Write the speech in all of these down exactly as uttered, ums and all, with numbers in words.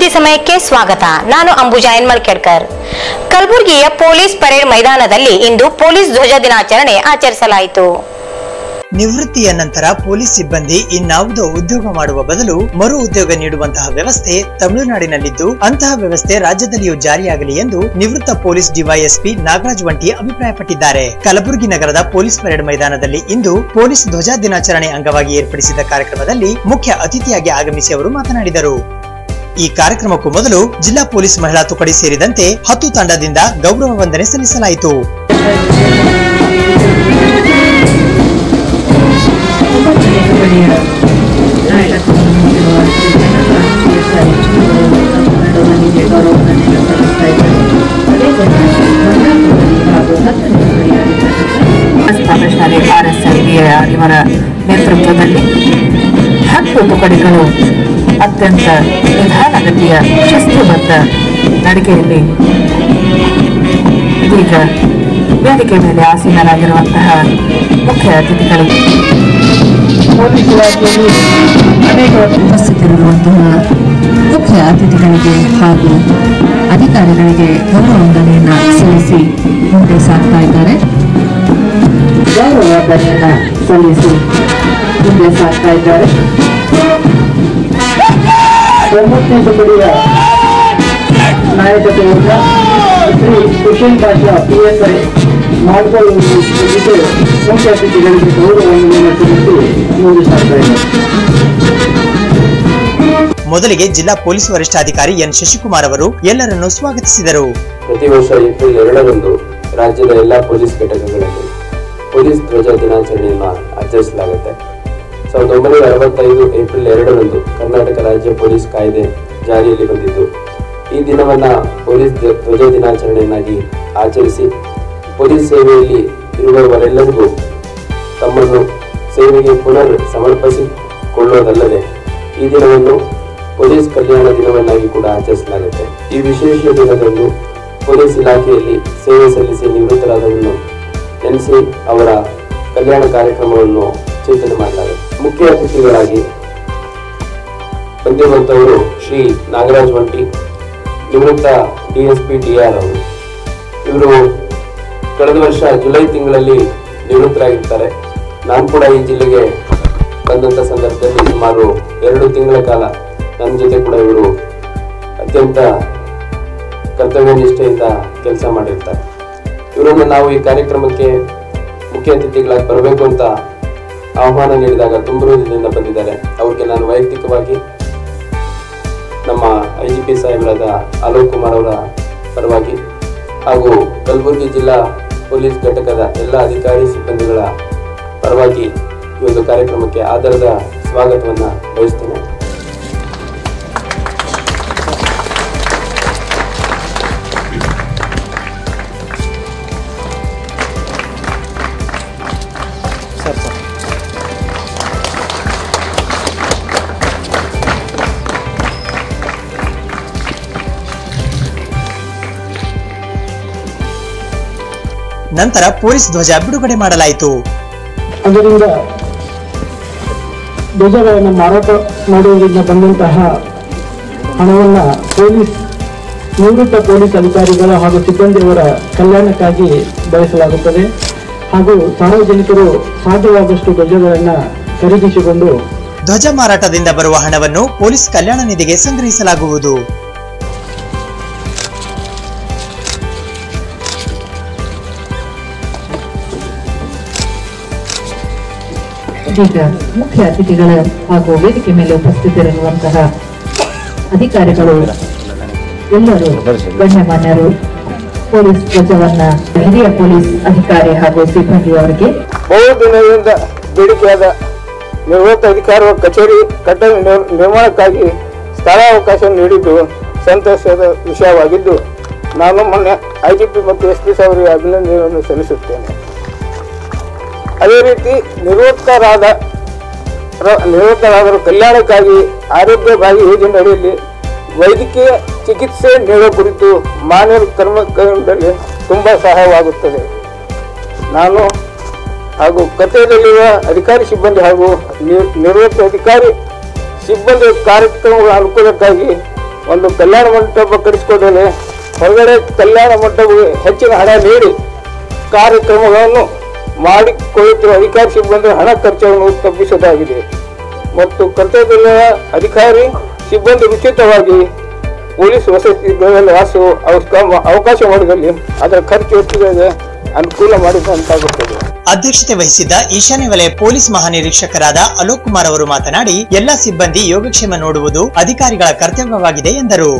ಸುದ್ದಿ ಸಮಯಕ್ಕೆ ಸ್ವಾಗತ. ನಾನು ಅಂಬುಜಾ ಯನ್ಮಳ್ಕೇಡ್ಕರ್. ಕಲಬುರಗಿಯ ಪೊಲೀಸ್ ಪರೇಡ್ ಮೈದಾನದಲ್ಲಿ ಇಂದು ಪೊಲೀಸ್ ಧ್ವಜ ದಿನಾಚರಣೆ ಆಚರಿಸಲಾಯಿತು. ನಿವೃತ್ತಿಯ ನಂತರ ಪೊಲೀಸ್ ಸಿಬ್ಬಂದಿ ಇನ್ನಾವುದೋ ಉದ್ಯೋಗ ಮಾಡುವ ಬದಲು ಮರು ಉದ್ಯೋಗ ನೀಡುವಂತಹ ವ್ಯವಸ್ಥೆ ತಮಿಳುನಾಡಿನಲ್ಲಿದ್ದು ಅಂತಹ ವ್ಯವಸ್ಥೆ ರಾಜ್ಯದಲ್ಲಿಯೂ ಜಾರಿಯಾಗಲಿ ಎಂದು ನಿವೃತ್ತ ಪೊಲೀಸ್ ಡಿವೈಎಸ್ಪಿ ನಾಗರಾಜ್ ವಂಟಿ ಅಭಿಪ್ರಾಯಪಟ್ಟಿದ್ದಾರೆ. ಕಲಬುರಗಿ ನಗರದ ಪೊಲೀಸ್ ಪರೇಡ್ ಮೈದಾನದಲ್ಲಿ ಇಂದು ಪೊಲೀಸ್ ಧ್ವಜ ದಿನಾಚರಣೆ ಅಂಗವಾಗಿ ಏರ್ಪಡಿಸಿದ ಕಾರ್ಯಕ್ರಮದಲ್ಲಿ ಮುಖ್ಯ ಅತಿಥಿಯಾಗಿ ಆಗಮಿಸಿ ಅವರು ಮಾತನಾಡಿದರು. ಈ ಕಾರ್ಯಕ್ರಮಕ್ಕೂ ಮೊದಲು ಜಿಲ್ಲಾ ಪೊಲೀಸ್ ಮಹಿಳಾ ತುಕಡಿ ಸೇರಿದಂತೆ ಹತ್ತು ತಂಡದಿಂದ ಗೌರವ ವಂದನೆ ಸಲ್ಲಿಸಲಾಯಿತು. ಇವರ ನೇತೃತ್ವದಲ್ಲಿ ಹತ್ತು ತುಕಡಿಗಳು ಅತ್ಯಂತ ನಿಧಾನಗತಿಯ ಶಿಸ್ತುಬದ್ಧ ನಡಿಗೆಯಲ್ಲಿ ಇದೀಗ ವೇದಿಕೆ ಮೇಲೆ ಆಸೀನರಾಗಿರುವಂತಹ ಮುಖ್ಯ ಅತಿಥಿಗಳು ಪೊಲೀಸ್ ಇಲಾಖೆಯಲ್ಲಿ ಅನೇಕ ಉಪಸ್ಥಿತರಿರುವಂತಹ ಮುಖ್ಯ ಅತಿಥಿಗಳಿಗೆ ಹಾಗೂ ಅಧಿಕಾರಿಗಳಿಗೆ ಗೌರವ ವಂದನೆಯನ್ನ ಸಲ್ಲಿಸಿ ಮುಂದೆ ಸಾಗ್ತಾ ಇದ್ದಾರೆ. ಗೌರವ ವಂದನೆಯನ್ನ ಸಲ್ಲಿಸಿ ಮುಂದೆ ಸಾಗ್ತಾ ಇದ್ದಾರೆ. ಒಂಬತ್ತನೇ ತುಕಡಿಯ ನಾಯಕತ್ವದಿಂದ Shri Kushal Pasha P S I ಮಾಡಿಕೊಳ್ಳುವುದು ಮುಖ್ಯ ಅತಿಥಿಗಳಿಗೆ ಗೌರವವನ್ನು ಸಲ್ಲಿಸಿ ಮುಂದೆ ಸಾಗ್ತಾ ಇದ್ದಾರೆ. ಮೊದಲಿಗೆ ಜಿಲ್ಲಾ ಪೊಲೀಸ್ ವರಿಷ್ಠಾಧಿಕಾರಿ ಎನ್ ಶಶಿಕುಮಾರ್ ಅವರು ಎಲ್ಲರನ್ನೂ ಸ್ವಾಗತಿಸಿದರು. ಪ್ರತಿ ವರ್ಷ ಏಪ್ರಿಲ್ ಎರಡರಂದು ರಾಜ್ಯದ ಎಲ್ಲಾ ಪೊಲೀಸ್ ಘಟಕಗಳಲ್ಲಿ ಪೊಲೀಸ್ ಧ್ವಜ ದಿನಾಚರಣೆಯನ್ನು ಆಚರಿಸಲಾಗುತ್ತೆ. ಸಾವಿರದ ಒಂಬೈನೂರ ಅರವತ್ತೈದು ಏಪ್ರಿಲ್ ಎರಡರಂದು ಕರ್ನಾಟಕ ರಾಜ್ಯ ಪೊಲೀಸ್ ಕಾಯ್ದೆ ಜಾರಿಯಲ್ಲಿ ಬಂದಿದ್ದು ಈ ದಿನವನ್ನ ಪೊಲೀಸ್ ಧ್ವಜ ದಿನಾಚರಣೆಯನ್ನಾಗಿ ಆಚರಿಸಿ ಪೊಲೀಸ್ ಸೇವೆಯಲ್ಲಿ ಇರುವವರೆಲ್ಲರಿಗೂ ತಮ್ಮನ್ನು ಸೇವೆಗೆ ಪುನರ್ ಸಮರ್ಪಿಸಿಕೊಳ್ಳುವುದಲ್ಲದೆ ಈ ದಿನವನ್ನು ಪೊಲೀಸ್ ಕಲ್ಯಾಣ ದಿನವನ್ನಾಗಿ ಕೂಡ ಆಚರಿಸಲಾಗುತ್ತೆ. ಈ ವಿಶೇಷ ದಿನದಂದು ಪೊಲೀಸ್ ಇಲಾಖೆಯಲ್ಲಿ ಸೇವೆ ಸಲ್ಲಿಸಿ ನಿವೃತ್ತರಾದವನ್ನು ನೆನೆಸಿ ಅವರ ಕಲ್ಯಾಣ ಕಾರ್ಯಕ್ರಮವನ್ನು ಚಿಂತನೆ ಮಾಡಲಾಗುತ್ತೆ. ಮುಖ್ಯ ಅತಿಥಿಗಳಾಗಿ ಬಂದಿರುವಂತವರು ಶ್ರೀ ನಾಗರಾಜ್ ವಂಟಿ, ನಿವೃತ್ತ ಡಿಎಸ್ಪಿ ಡಿಆರ್ ಅವರು. ಇವರು ಕಳೆದ ವರ್ಷ ಜುಲೈ ತಿಂಗಳಲ್ಲಿ ನಿವೃತ್ತರಾಗಿರ್ತಾರೆ. ನಾನು ಕೂಡ ಈ ಜಿಲ್ಲೆಗೆ ಬಂದಂತ ಸಂದರ್ಭದಲ್ಲಿ ಸುಮಾರು ಎರಡು ತಿಂಗಳ ಕಾಲ ನನ್ನ ಜೊತೆ ಕೂಡ ಇವರು ಅತ್ಯಂತ ಕರ್ತವ್ಯ ನಿಷ್ಠೆಯಿಂದ ಕೆಲಸ ಮಾಡಿರ್ತಾರೆ. ಇವರನ್ನು ನಾವು ಈ ಕಾರ್ಯಕ್ರಮಕ್ಕೆ ಮುಖ್ಯ ಅತಿಥಿಗಳಾಗಿ ಬರಬೇಕು ಅಂತ ಆಹ್ವಾನ ನೀಡಿದಾಗ ತುಂಬುರುವುದರಿಂದ ಬಂದಿದ್ದಾರೆ. ಅವ್ರಿಗೆ ನಾನು ವೈಯಕ್ತಿಕವಾಗಿ ನಮ್ಮ ಐ ಜಿ ಪಿ ಸಾಹೇಬರಾದ ಅಲೋಕ್ ಕುಮಾರ್ ಅವರ ಪರವಾಗಿ ಹಾಗೂ ಕಲಬುರಗಿ ಜಿಲ್ಲಾ ಪೊಲೀಸ್ ಘಟಕದ ಎಲ್ಲ ಅಧಿಕಾರಿ ಸಿಬ್ಬಂದಿಗಳ ಪರವಾಗಿ ಈ ಒಂದು ಕಾರ್ಯಕ್ರಮಕ್ಕೆ ಆಧಾರದ ಸ್ವಾಗತವನ್ನು ಬಯಸ್ತೇನೆ. ನಂತರ ಪೊಲೀಸ್ ಧ್ವಜ ಬಿಡುಗಡೆ ಮಾಡಲಾಯಿತು. ಅದರಿಂದ ಧ್ವಜಗಳನ್ನು ಮಾರಾಟ ಮಾಡುವುದರಿಂದ ಬಂದಂತಹ ಹಣವನ್ನು ಪೊಲೀಸ್ ನಿವೃತ್ತ ಪೊಲೀಸ್ ಅಧಿಕಾರಿಗಳ ಹಾಗೂ ಸಿಬ್ಬಂದಿಯವರ ಕಲ್ಯಾಣಕ್ಕಾಗಿ ಬಳಸಲಾಗುತ್ತದೆ. ಹಾಗೂ ಸಾರ್ವಜನಿಕರು ಸಾಧ್ಯವಾದಷ್ಟು ಧ್ವಜಗಳನ್ನು ಖರೀದಿಸಿಕೊಂಡು ಧ್ವಜ ಮಾರಾಟದಿಂದ ಬರುವ ಹಣವನ್ನು ಪೊಲೀಸ್ ಕಲ್ಯಾಣ ನಿಧಿಗೆ ಸಂಗ್ರಹಿಸಲಾಗುವುದು. ಈಗ ಮುಖ್ಯ ಅತಿಥಿಗಳ ಹಾಗೂ ವೇದಿಕೆ ಮೇಲೆ ಉಪಸ್ಥಿತರಿರುವಂತಹ ಅಧಿಕಾರಿಗಳು ಎಲ್ಲರೂ ಗಣ್ಯಮಾನ್ಯರು ಪೊಲೀಸ್ ಧ್ವಜವನ್ನ ಹಿರಿಯ ಪೊಲೀಸ್ ಅಧಿಕಾರಿ ಹಾಗೂ ಸಿಬ್ಬಂದಿಯವರಿಗೆ ಬಹು ದಿನದಿಂದ ಬೇಡಿಕೆಯಾದ ನಿವೃತ್ತ ಅಧಿಕಾರಿಗಳ ಕಚೇರಿ ಕಟ್ಟಡ ನಿರ್ಮಾಣಕ್ಕಾಗಿ ಸ್ಥಳಾವಕಾಶ ನೀಡಿದ್ದು ಸಂತೋಷದ ವಿಷಯವಾಗಿದ್ದು ನಾನು ಮೊನ್ನೆ ಐ ಜಿ ಪಿ ಮತ್ತು ಎಸ್ ಪಿ ಸಾಹೇಬರಿಗೆ ಅಭಿನಂದನೆಯನ್ನು ಸಲ್ಲಿಸುತ್ತೇನೆ. ಅದೇ ರೀತಿ ನಿವೃತ್ತರಾದ ನಿವೃತ್ತರಾದರೂ ಕಲ್ಯಾಣಕ್ಕಾಗಿ ಆರೋಗ್ಯ ಭಾಗಿ ಯೋಜನೆ ಅಡಿಯಲ್ಲಿ ವೈದ್ಯಕೀಯ ಚಿಕಿತ್ಸೆ ನೀಡುವ ಕುರಿತು ಮಾನವ ಕರ್ಮಕಾಂಡದಲ್ಲಿ ತುಂಬ ಸಹಾಯವಾಗುತ್ತದೆ. ನಾನು ಹಾಗೂ ಕಚೇರಿಯಲ್ಲಿರುವ ಅಧಿಕಾರಿ ಸಿಬ್ಬಂದಿ ಹಾಗೂ ನಿವೃತ್ತ ಅಧಿಕಾರಿ ಸಿಬ್ಬಂದಿ ಕಾರ್ಯಕ್ರಮಗಳ ಅನುಕೂಲಕ್ಕಾಗಿ ಒಂದು ಕಲ್ಯಾಣ ಮಂಟಪ ಕಟ್ಟಿಸ್ಕೊಡಲು ಹೊರಗಡೆ ಕಲ್ಯಾಣ ಮಂಟಪಕ್ಕೆ ಹೆಚ್ಚಿನ ಹಣ ನೀಡಿ ಕಾರ್ಯಕ್ರಮಗಳನ್ನು ಮಾಡಿಕೊಳ್ಳುತ್ತಿರುವ ಅಧಿಕಾರಿ ಸಿಬ್ಬಂದಿ ಹಣ ಖರ್ಚನ್ನು ತಪ್ಪಿಸುವುದಾಗಿದೆ ಮತ್ತು ಕರ್ತವ್ಯದ ಅಧಿಕಾರಿ ಸಿಬ್ಬಂದಿ ಉಚಿತವಾಗಿ ಪೊಲೀಸ್ ವಸತಿ ಗೃಹದಲ್ಲಿ ವಾಸು ಅವಕಾಶ ಮಾಡಿದಲ್ಲಿ ಅದರ ಖರ್ಚು ಹೆಚ್ಚಿಗೆ ಅನುಕೂಲ ಮಾಡಿದಂತಾಗುತ್ತದೆ. ಅಧ್ಯಕ್ಷತೆ ವಹಿಸಿದ್ದ ಈಶಾನ್ಯ ವಲಯ ಪೊಲೀಸ್ ಮಹಾನಿರೀಕ್ಷಕರಾದ ಅಲೋಕ್ ಕುಮಾರ್ ಅವರು ಮಾತನಾಡಿ ಎಲ್ಲ ಸಿಬ್ಬಂದಿ ಯೋಗಕ್ಷೇಮ ನೋಡುವುದು ಅಧಿಕಾರಿಗಳ ಕರ್ತವ್ಯವಾಗಿದೆ ಎಂದರು.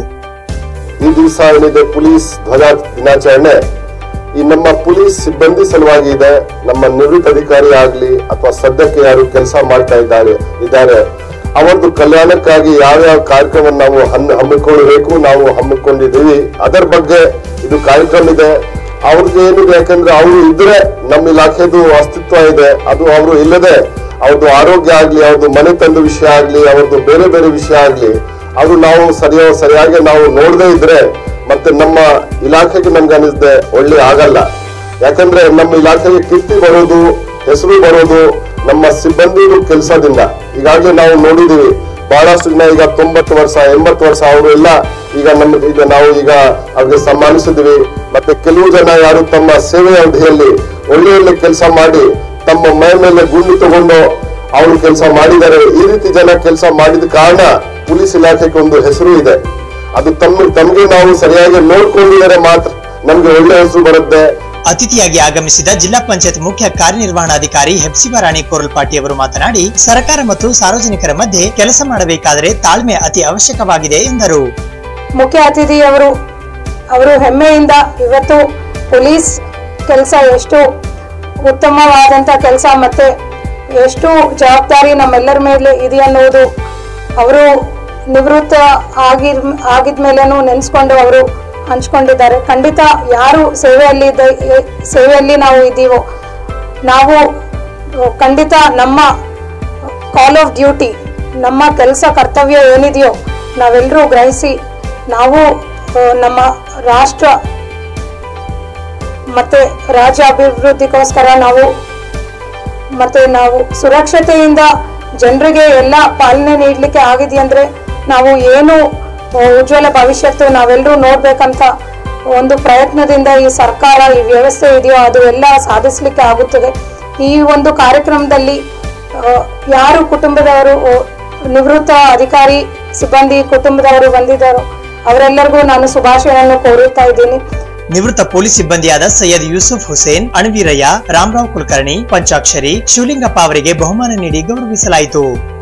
ಈ ದಿವಸ ಏನಿದೆ ಪೊಲೀಸ್ ಧ್ವಜ ದಿನಾಚರಣೆ ಈ ನಮ್ಮ ಪೊಲೀಸ್ ಸಿಬ್ಬಂದಿ ಸಲುವಾಗಿ ಇದೆ. ನಮ್ಮ ನಿವೃತ್ತ ಅಧಿಕಾರಿ ಆಗ್ಲಿ ಅಥವಾ ಸದ್ಯಕ್ಕೆ ಯಾರು ಕೆಲಸ ಮಾಡ್ತಾ ಇದ್ದಾರೆ ಇದ್ದಾರೆ ಅವರದ್ದು ಕಲ್ಯಾಣಕ್ಕಾಗಿ ಯಾವ್ಯಾವ ಕಾರ್ಯಕ್ರಮ ನಾವು ಹಮ್ಮಿಕೊಳ್ಳಬೇಕು ನಾವು ಹಮ್ಮಿಕೊಂಡಿದ್ದೀವಿ ಅದರ ಬಗ್ಗೆ ಇದು ಕಾರ್ಯಕ್ರಮ ಇದೆ. ಅವ್ರಿಗೆ ಏನಿದೆ ಯಾಕಂದ್ರೆ ಅವರು ಇದ್ರೆ ನಮ್ಮ ಇಲಾಖೆದು ಅಸ್ತಿತ್ವ ಇದೆ. ಅದು ಅವರು ಇಲ್ಲದೆ ಅವ್ರದ್ದು ಆರೋಗ್ಯ ಆಗ್ಲಿ ಅವ್ರದ್ದು ಮನೆ ತಂದು ವಿಷಯ ಆಗ್ಲಿ ಅವ್ರದ್ದು ಬೇರೆ ಬೇರೆ ವಿಷಯ ಆಗ್ಲಿ ಅದು ನಾವು ಸರಿಯೋ ಸರಿಯಾಗಿ ನಾವು ನೋಡದೇ ಇದ್ರೆ ಮತ್ತೆ ನಮ್ಮ ಇಲಾಖೆಗೆ ನಮ್ಗೆ ಅನಿಸ್ದೆ ಒಳ್ಳೆ ಆಗಲ್ಲ. ಯಾಕಂದ್ರೆ ನಮ್ಮ ಇಲಾಖೆಗೆ ಕೀರ್ತಿ ಬರೋದು ಹೆಸರು ಬರೋದು ನಮ್ಮ ಸಿಬ್ಬಂದಿ ಕೆಲಸದಿಂದ. ಈಗಾಗಲೇ ನಾವು ನೋಡಿದೀವಿ ಬಹಳಷ್ಟು ಜನ ಈಗ ತೊಂಬತ್ತು ವರ್ಷ ಎಂಬತ್ತು ವರ್ಷ ಅವರು ಎಲ್ಲ ಈಗ ನಮ್ಮ ಈಗ ನಾವು ಈಗ ಅವ್ರಿಗೆ ಸನ್ಮಾನಿಸಿದ್ವಿ. ಮತ್ತೆ ಕೆಲವು ಜನ ಯಾರು ತಮ್ಮ ಸೇವೆ ಅವಧಿಯಲ್ಲಿ ಒಳ್ಳೆ ಒಳ್ಳೆ ಕೆಲಸ ಮಾಡಿ ತಮ್ಮ ಮೈ ಮೇಲೆ ಗುಂಡು ತಗೊಂಡು ಅವರು ಕೆಲಸ ಮಾಡಿದ್ದಾರೆ. ಈ ರೀತಿ ಜನ ಕೆಲಸ ಮಾಡಿದ ಕಾರಣ ಪೊಲೀಸ್ ಇಲಾಖೆಗೆ ಒಂದು ಹೆಸರು ಇದೆ. ಅದು ತಮ್ಮ ತಮಗೆ ನಾವು ಸರಿಯಾಗಿ ನೋಡ್ಕೊಂಡಿದ್ದಾರೆ ಮಾತ್ರ ನಮ್ಗೆ ಒಳ್ಳೆ ಹೆಸರು ಬರುತ್ತೆ. ಅತಿಥಿಯಾಗಿ ಆಗಮಿಸಿದ ಜಿಲ್ಲಾ ಪಂಚಾಯತ್ ಮುಖ್ಯ ಕಾರ್ಯನಿರ್ವಹಣಾಧಿಕಾರಿ ಹೆಪ್ಸಿಬಾ ರಾಣಿ ಕೋರಲ್ಪಾಟಿ ಅವರು ಮಾತನಾಡಿ ಸರ್ಕಾರ ಮತ್ತು ಸಾರ್ವಜನಿಕರ ಮಧ್ಯೆ ಕೆಲಸ ಮಾಡಬೇಕಾದರೆ ತಾಳ್ಮೆ ಅತಿ ಅವಶ್ಯಕವಾಗಿದೆ ಎಂದರು. ಮುಖ್ಯ ಅತಿಥಿಯವರು ಅವರು ಹೆಮ್ಮೆಯಿಂದ ಇವತ್ತು ಪೊಲೀಸ್ ಕೆಲಸ ಎಷ್ಟು ಉತ್ತಮವಾದಂಥ ಕೆಲಸ ಮತ್ತೆ ಎಷ್ಟು ಜವಾಬ್ದಾರಿ ನಮ್ಮೆಲ್ಲರ ಮೇಲೆ ಇದೆ ಅನ್ನೋದು ಅವರು ನಿವೃತ್ತ ಆಗಿರ್ ಆಗಿದ್ಮೇಲೆನೂ ನೆನೆಸ್ಕೊಂಡು ಅವರು ಹಂಚ್ಕೊಂಡಿದ್ದಾರೆ. ಖಂಡಿತ ಯಾರು ಸೇವೆಯಲ್ಲಿ ಸೇವೆಯಲ್ಲಿ ನಾವು ಇದ್ದೀವೋ ನಾವು ಖಂಡಿತ ನಮ್ಮ ಕಾಲ್ ಆಫ್ ಡ್ಯೂಟಿ ನಮ್ಮ ಕೆಲಸ ಕರ್ತವ್ಯ ಏನಿದೆಯೋ ನಾವೆಲ್ಲರೂ ಗ್ರಹಿಸಿ ನಾವು ನಮ್ಮ ರಾಷ್ಟ್ರ ಮತ್ತೆ ರಾಜ್ಯ ಅಭಿವೃದ್ಧಿಗೋಸ್ಕರ ನಾವು ಮತ್ತೆ ನಾವು ಸುರಕ್ಷತೆಯಿಂದ ಜನರಿಗೆ ಎಲ್ಲ ಪಾಲನೆ ನೀಡಲಿಕ್ಕೆ ಆಗಿದೆ ಅಂದ್ರೆ ನಾವು ಏನು ಉಜ್ವಲ ಭವಿಷ್ಯತ್ತು ನಾವೆಲ್ಲರೂ ನೋಡ್ಬೇಕಂತ ಒಂದು ಪ್ರಯತ್ನದಿಂದ ಈ ಸರ್ಕಾರ ಈ ವ್ಯವಸ್ಥೆ ಇದೆಯೋ ಅದು ಎಲ್ಲ ಸಾಧಿಸಲಿಕ್ಕೆ ಆಗುತ್ತದೆ. ಈ ಒಂದು ಕಾರ್ಯಕ್ರಮದಲ್ಲಿ ಯಾರು ಕುಟುಂಬದವರು ನಿವೃತ್ತ ಅಧಿಕಾರಿ ಸಿಬ್ಬಂದಿ ಕುಟುಂಬದವರು ಬಂದಿದ್ದಾರೋ ಅವರೆಲ್ಲರಿಗೂ ನಾನು ಶುಭಾಶಯವನ್ನು ಕೋರುತ್ತಾ ಇದ್ದೀನಿ. ನಿವೃತ್ತ ಪೊಲೀಸ್ ಸಿಬ್ಬಂದಿಯಾದ ಸೈಯದ್ ಯೂಸುಫ್ ಹುಸೇನ್, ಅಣವೀರಯ್ಯ, ರಾಮರಾವ್ ಕುಲಕರ್ಣಿ, ಪಂಚಾಕ್ಷರಿ, ಶಿವಲಿಂಗಪ್ಪ ಅವರಿಗೆ ಬಹುಮಾನ ನೀಡಿ ಗೌರವಿಸಲಾಯಿತು.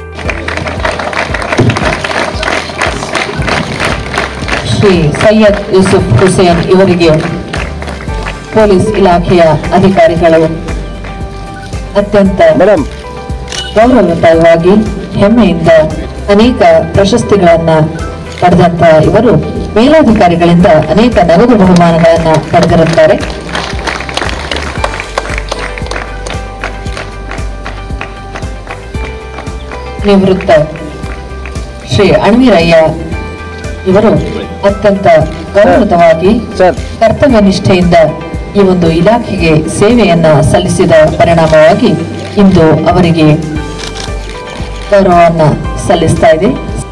ಶ್ರೀ ಸೈಯದ್ ಯೂಸುಫ್ ಹುಸೇನ್ ಇವರಿಗೆ ಪೊಲೀಸ್ ಇಲಾಖೆಯ ಅಧಿಕಾರಿಗಳು ಅತ್ಯಂತ ಗೌರವಯುತವಾಗಿ ಹೆಮ್ಮೆಯಿಂದ ಅನೇಕ ಪ್ರಶಸ್ತಿಗಳನ್ನ ಪಡೆದಂತ ಇವರು ಮೇಲಾಧಿಕಾರಿಗಳಿಂದ ಅನೇಕ ನಗದು ಬಹುಮಾನಗಳನ್ನ ಪಡೆದಿರುತ್ತಾರೆ. ನಿವೃತ್ತ ಶ್ರೀ ಅಣವೀರಯ್ಯ ಇವರು ಅತ್ಯಂತ ಗೌರವಯುತವಾಗಿ ಕರ್ತವ್ಯ ನಿಷ್ಠೆಯಿಂದ ಈ ಒಂದು ಇಲಾಖೆಗೆ ಸೇವೆಯನ್ನ ಸಲ್ಲಿಸಿದ ಪರಿಣಾಮವಾಗಿ ಇಂದು ಅವರಿಗೆ ಗೌರವವನ್ನ ಸಲ್ಲಿಸ್ತಾ ಇದೆ.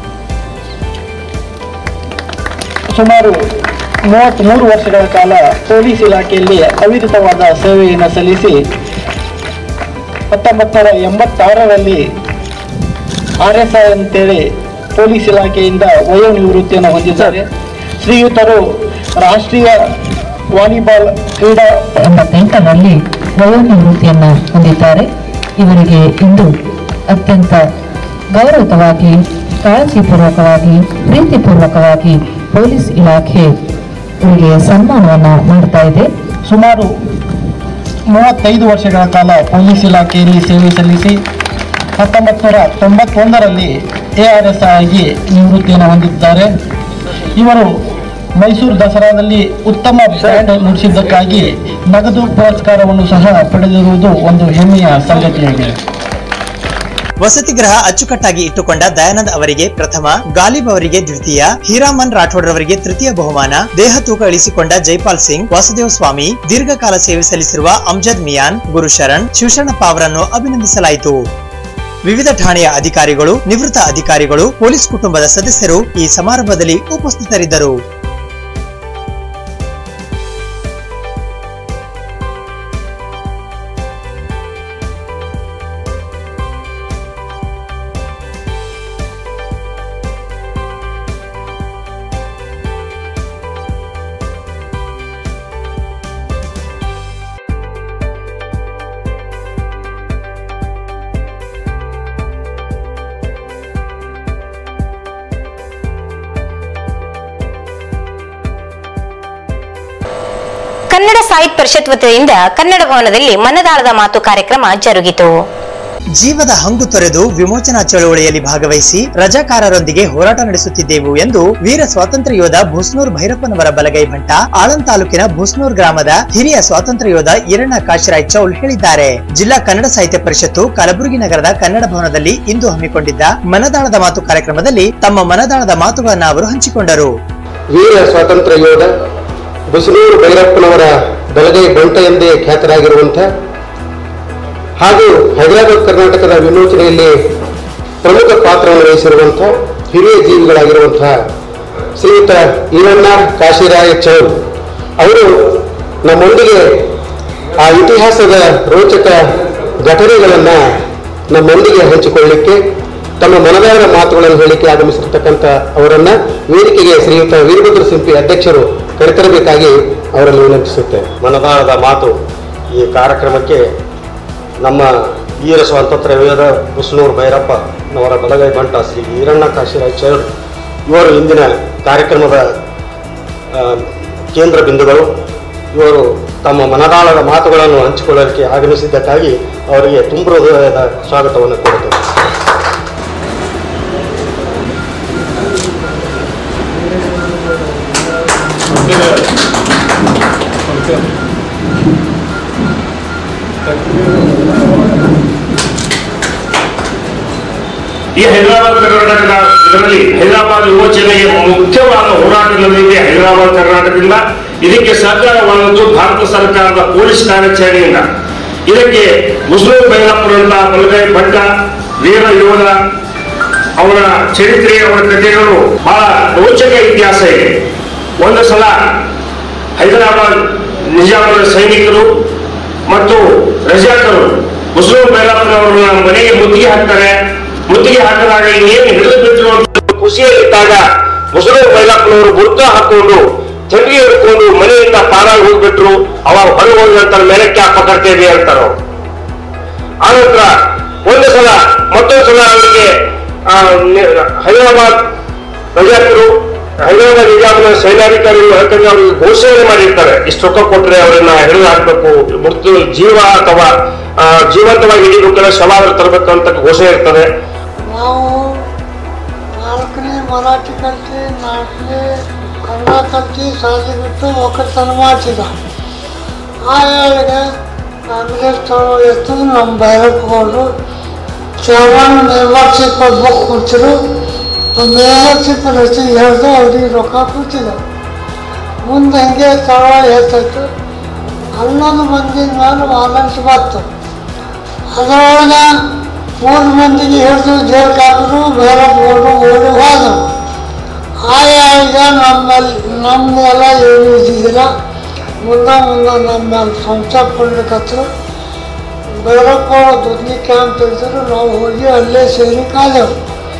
ಸುಮಾರು ಮೂವತ್ತ್ಮೂರು ವರ್ಷಗಳ ಕಾಲ ಪೊಲೀಸ್ ಇಲಾಖೆಯಲ್ಲಿ ಅವಿರತವಾದ ಸೇವೆಯನ್ನು ಸಲ್ಲಿಸಿ ಹತ್ತೊಂಬತ್ತು ನೂರ ಎಂಬತ್ತಾರರಲ್ಲಿ ಆರ್ ಎಸ್ ಐ ಅಂತೇಳಿ ಪೊಲೀಸ್ ಇಲಾಖೆಯಿಂದ ವಯೋನಿವೃತ್ತಿಯನ್ನು ಹೊಂದಿದ್ದಾರೆ. ಶ್ರೀಯುತರು ರಾಷ್ಟ್ರೀಯ ವಾಲಿಬಾಲ್ ಕ್ರೀಡಾ ಎಂಬತ್ತೆಂಟರಲ್ಲಿ ವಯೋನಿವೃತ್ತಿಯನ್ನು ಹೊಂದಿದ್ದಾರೆ. ಇವರಿಗೆ ಇಂದು ಅತ್ಯಂತ ಗೌರವಯುತವಾಗಿ ಕಾಳಜಿಪೂರ್ವಕವಾಗಿ ಪ್ರೀತಿಪೂರ್ವಕವಾಗಿ ಪೊಲೀಸ್ ಇಲಾಖೆ ಇವರಿಗೆ ಸನ್ಮಾನವನ್ನ ಮಾಡ್ತಾ ಇದೆ. ಸುಮಾರು ಮೂವತ್ತೈದು ವರ್ಷಗಳ ಕಾಲ ಪೊಲೀಸ್ ಇಲಾಖೆಯಲ್ಲಿ ಸೇವೆ ಸಲ್ಲಿಸಿ ಹತ್ತೊಂಬತ್ತು ನೂರ ತೊಂಬತ್ತೊಂದರಲ್ಲಿ ಎ ಆರ್ ಎಸ್ ಆಗಿ ನಿವೃತ್ತಿಯನ್ನು ಹೊಂದಿದ್ದಾರೆ. ಇವರು ಮೈಸೂರು ದಸರಾದಲ್ಲಿ ಉತ್ತಮ ಬ್ರ್ಯಾಂಡ್ ನುಡಿಸಿದ್ದಕ್ಕಾಗಿ ನಗದು ಪುರಸ್ಕಾರವನ್ನು ಸಹ ಪಡೆದಿರುವುದು ಒಂದು ಹೆಮ್ಮೆಯ ಸಂಗತಿಯಾಗಿದೆ. ವಸತಿ ಗೃಹ ಅಚ್ಚುಕಟ್ಟಾಗಿ ಇಟ್ಟುಕೊಂಡ ದಯಾನಂದ್ ಅವರಿಗೆ ಪ್ರಥಮ, ಗಾಲಿಬ್ ಅವರಿಗೆ ದ್ವಿತೀಯ, ಹೀರಾಮನ್ ರಾಠೋಡ್ ರವರಿಗೆ ತೃತೀಯ ಬಹುಮಾನ, ದೇಹ ತೂಕ ಇಳಿಸಿಕೊಂಡ ಜೈಪಾಲ್ ಸಿಂಗ್, ವಾಸುದೇವ್ ಸ್ವಾಮಿ, ದೀರ್ಘಕಾಲ ಸೇವೆ ಸಲ್ಲಿಸಿರುವ ಅಮ್ಜದ್ ಮಿಯಾನ್, ಗುರುಶರಣ್, ಶಿವಶರಣಪ್ಪ ಅವರನ್ನು ಅಭಿನಂದಿಸಲಾಯಿತು. ವಿವಿಧ ಠಾಣೆಯ ಅಧಿಕಾರಿಗಳು, ನಿವೃತ್ತ ಅಧಿಕಾರಿಗಳು, ಪೊಲೀಸ್ ಕುಟುಂಬದ ಸದಸ್ಯರು ಈ ಸಮಾರಂಭದಲ್ಲಿ ಉಪಸ್ಥಿತರಿದ್ದರು. ಕನ್ನಡ ಸಾಹಿತ್ಯ ಪರಿಷತ್ ವತಿಯಿಂದ ಕನ್ನಡ ಭವನದಲ್ಲಿ ಮನದಾಳದ ಮಾತು ಕಾರ್ಯಕ್ರಮ ಜರುಗಿತು. ಜೀವದ ಹಂಗು ತೊರೆದು ವಿಮೋಚನಾ ಚಳವಳಿಯಲ್ಲಿ ಭಾಗವಹಿಸಿ ರಜಾಕಾರರೊಂದಿಗೆ ಹೋರಾಟ ನಡೆಸುತ್ತಿದ್ದೆವು ಎಂದು ವೀರ ಸ್ವಾತಂತ್ರ್ಯ ಯೋಧ ಬೂಸ್ನೂರ್ ಭೈರಪ್ಪನವರ ಬಲಗೈ ಭಂಟ ಆಳಂದ್ ತಾಲೂಕಿನ ಬೂಸ್ನೂರ್ ಗ್ರಾಮದ ಹಿರಿಯ ಸ್ವಾತಂತ್ರ್ಯ ಯೋಧ ಈರಣ್ಣ ಕಾಶಿರಾಯ್ ಚೌಲ್ ಹೇಳಿದ್ದಾರೆ. ಜಿಲ್ಲಾ ಕನ್ನಡ ಸಾಹಿತ್ಯ ಪರಿಷತ್ತು ಕಲಬುರಗಿ ನಗರದ ಕನ್ನಡ ಭವನದಲ್ಲಿ ಇಂದು ಹಮ್ಮಿಕೊಂಡಿದ್ದ ಮನದಾಳದ ಮಾತು ಕಾರ್ಯಕ್ರಮದಲ್ಲಿ ತಮ್ಮ ಮನದಾಳದ ಮಾತುಗಳನ್ನು ಅವರು ಹಂಚಿಕೊಂಡರು. ವೀರ ಸ್ವಾತಂತ್ರ್ಯ ಯೋಧ ಬೂಸ್ನೂರ್ ಭೈರಪ್ಪನವರ ಬಲಗೈ ಬಂಟ ಎಂದೇ ಖ್ಯಾತರಾಗಿರುವಂತಹ ಹಾಗೂ ಹೈದರಾಬಾದ್ ಕರ್ನಾಟಕದ ವಿಮೋಚನೆಯಲ್ಲಿ ಪ್ರಮುಖ ಪಾತ್ರವನ್ನು ವಹಿಸಿರುವಂತಹ ಹಿರಿಯ ಜೀವಿಗಳಾಗಿರುವಂತಹ ಶ್ರೀಯುತ ಈರಣ್ಣ ಕಾಶಿರಾಯ ಚೌಲ್ ಅವರು ನಮ್ಮೊಂದಿಗೆ ಆ ಇತಿಹಾಸದ ರೋಚಕ ಘಟನೆಗಳನ್ನು ನಮ್ಮೊಂದಿಗೆ ಹಂಚಿಕೊಳ್ಳಲಿಕ್ಕೆ ತಮ್ಮ ಮನದಾಳದ ಮಾತುಗಳನ್ನು ಹೇಳಿಕೆ ಆಗಮಿಸಿರ್ತಕ್ಕಂಥ ಅವರನ್ನ ವೇದಿಕೆಗೆ ಶ್ರೀಯುತ ವೀರಭದ್ರ ಸಿಂಪಿ ಅಧ್ಯಕ್ಷರು ಕರೆತರಬೇಕಾಗಿ ಅವರಲ್ಲಿ ವಿನಂತಿಸುತ್ತೇವೆ. ಮನದಾಳದ ಮಾತು ಈ ಕಾರ್ಯಕ್ರಮಕ್ಕೆ ನಮ್ಮ ವೀರ ಸ್ವಾತಂತ್ರ್ಯ ಯೋಧ ಬೂಸ್ನೂರ್ ಭೈರಪ್ಪನವರ ಬಲಗೈ ಬಂಟ ಶ್ರೀ ಈರಣ್ಣ ಕಾಶಿರಾಯ್ ಚೌಲ್ ಇವರು ಇಂದಿನ ಕಾರ್ಯಕ್ರಮದ ಕೇಂದ್ರ ಬಿಂದುಗಳು. ಇವರು ತಮ್ಮ ಮನದಾಳದ ಮಾತುಗಳನ್ನು ಹಂಚಿಕೊಳ್ಳಲಿಕ್ಕೆ ಆಗಮಿಸಿದ್ದಕ್ಕಾಗಿ ಅವರಿಗೆ ತುಂಬ ಹೃದಯದ ಸ್ವಾಗತವನ್ನು ಕೋರುತ್ತೇವೆ. ಈ ಹೈದರಾಬಾದ್ ಕರ್ನಾಟಕದ ಇದರಲ್ಲಿ ಹೈದರಾಬಾದ್ ವಿಮೋಚನೆಗೆ ಮುಖ್ಯವಾದ ಹೋರಾಟ ನಡೆದಿದೆ. ಹೈದರಾಬಾದ್ ಕರ್ನಾಟಕದಿಂದ ಇದಕ್ಕೆ ಸಹಕಾರವಾದದ್ದು ಭಾರತ ಸರ್ಕಾರದ ಪೊಲೀಸ್ ಕಾರ್ಯಾಚರಣೆಯಿಂದ. ಇದಕ್ಕೆ ಬೂಸ್ನೂರ್ ಭೈರಪ್ಪನಂತಹ ಬಲಗೈ ಭಂಟ ವೀರ ಯೋಧ ಅವರ ಚರಿತ್ರೆ, ಅವರ ಕಥೆಗಳು ಬಹಳ ರೋಚಕ ಇತಿಹಾಸ ಇದೆ. ಒಂದು ಸಲ ಹೈದರಾಬಾದ್ ನಿಜಾಮರ ಸೈನಿಕರು ಮತ್ತು ರಜಾಕರು ಬೂಸ್ನೂರ್ ಭೈರಪ್ಪನವರನ್ನ ಮನೆಗೆ ಮುತ್ತಿಗೆ ಹಾಕ್ತಾರೆ. ಮುತ್ತಿಗೆ ಹಾಕಿದಾಗ ಇನ್ನೇನು ಹಿಡಿದು ಬಿಟ್ಟರು ಅಂತ ಖುಷಿಯಲ್ಲಿದ್ದಾಗ ಬೂಸ್ನೂರ್ ಭೈರಪ್ಪನವರು ಬುರ್ಕ ಹಾಕೊಂಡು ಚಂಡಿಗೆ ಹಿಡ್ಕೊಂಡು ಮನೆಯಿಂದ ಪಾರಾಗಿ ಹೋಗ್ಬಿಟ್ರು. ಅವಾಗ ಹೊರಗೆ ಹೋಗಿ ಅಂತಾರೆ, ಮೇಲಕ್ಕೆ ಪಕಡ್ತೇವೆ ಅಂತಾರ. ಆನಂತರ ಒಂದು ಸಲ ಮತ್ತೊಂದು ಸಲ ಅವರಿಗೆ ಹೈದರಾಬಾದ್ ರಜಾಕರು ಹೈದರಾಬಾದ್ ನಿಜಾಮನ ಸೈನಾಧಿಕಾರಿಗಳು ಯಾಕಂದ್ರೆ ಅವ್ರಿಗೆ ಘೋಷಣೆ ಮಾಡಿರ್ತಾರೆ, ಇಷ್ಟು ರೊಕ್ಕ ಕೊಟ್ಟರೆ ಅವರನ್ನ ಹಿಡಿದು ಹಾಕ್ಬೇಕು, ಮೃತ್ಯು ಜೀವ ಅಥವಾ ಜೀವಂತವಾಗಿ ಹಿಡಿಬೇಕಲ್ಲ, ಶವ ಆದ್ರೆ ತರಬೇಕು ಅಂತ ಘೋಷಣೆ ಇರ್ತದೆ. ನಾವು ನಾಲ್ಕನೇ ಮರಾಠಿ ಕಲ್ತಿ, ನಾಲ್ಕನೇ ಕನ್ನಡ ಕಲ್ತಿ, ಶಾಲೆ ಬಿಟ್ಟು ಒಕ್ಕಲ್ತನ ಮಾಡ್ತಿದ್ದ. ಆ ಹೇಳಿಗೆ ಕಾಂಗ್ರೆಸ್ ಎತ್ತು ನಮ್ಮ ಬೈರಪ್ಪಗಳು ಚೇರ್ಮನ್ ಮೆಂಬರ್ಶಿಪ್ ಬುಕ್ ಕೊಡ್ತಿರು. ಮೆಂಬರ್ಶಿಪ್ ರಸೀದಿ ಹೇಳಿದು ಅವ್ರಿಗೆ ರೊಕ್ಕ ಕೊಡ್ತಿದ್ದ. ಮುಂದೆ ಹಂಗೆ ಚಳವಳ ಹೇಳ್ತಾಯಿತ್ತು. ಹನ್ನೊಂದು ಮಂದಿ ಮೇಲೆ ವಾಲಂಟ್ ಬಂತು. ಅದರೊಳಗೆ ಮೂರು ಮಂದಿಗೆ ಹಿಡಿದು ಜೈಲ್ಗೆ ಹಾಕಿದ್ರು. ಭೈರಪ್ಪಗಳು ಓಡಿ ಹೋದರು. ಆಯಾ ಈಗ ನಮ್ಮಲ್ಲಿ ನಮ್ಮೆಲ್ಲ ಏನು ಇದ್ದಿದ್ದಿಲ್ಲ. ಮುಂದೆ ಮುಂದೆ ನಮ್ಮ ಮೇಲೆ ಸಂಸ್ಥೆ ಕೊಡ್ಲಿಕ್ಕತ್ರು. ಭೈರಪ್ಪಗಳು ದುಡ್ನಿ ಕ್ಯಾಂಪ್ ಇದ್ದರು. ನಾವು ಹೋಗಿ ಅಲ್ಲೇ ಸೇರಿ ಕಾದೆವು.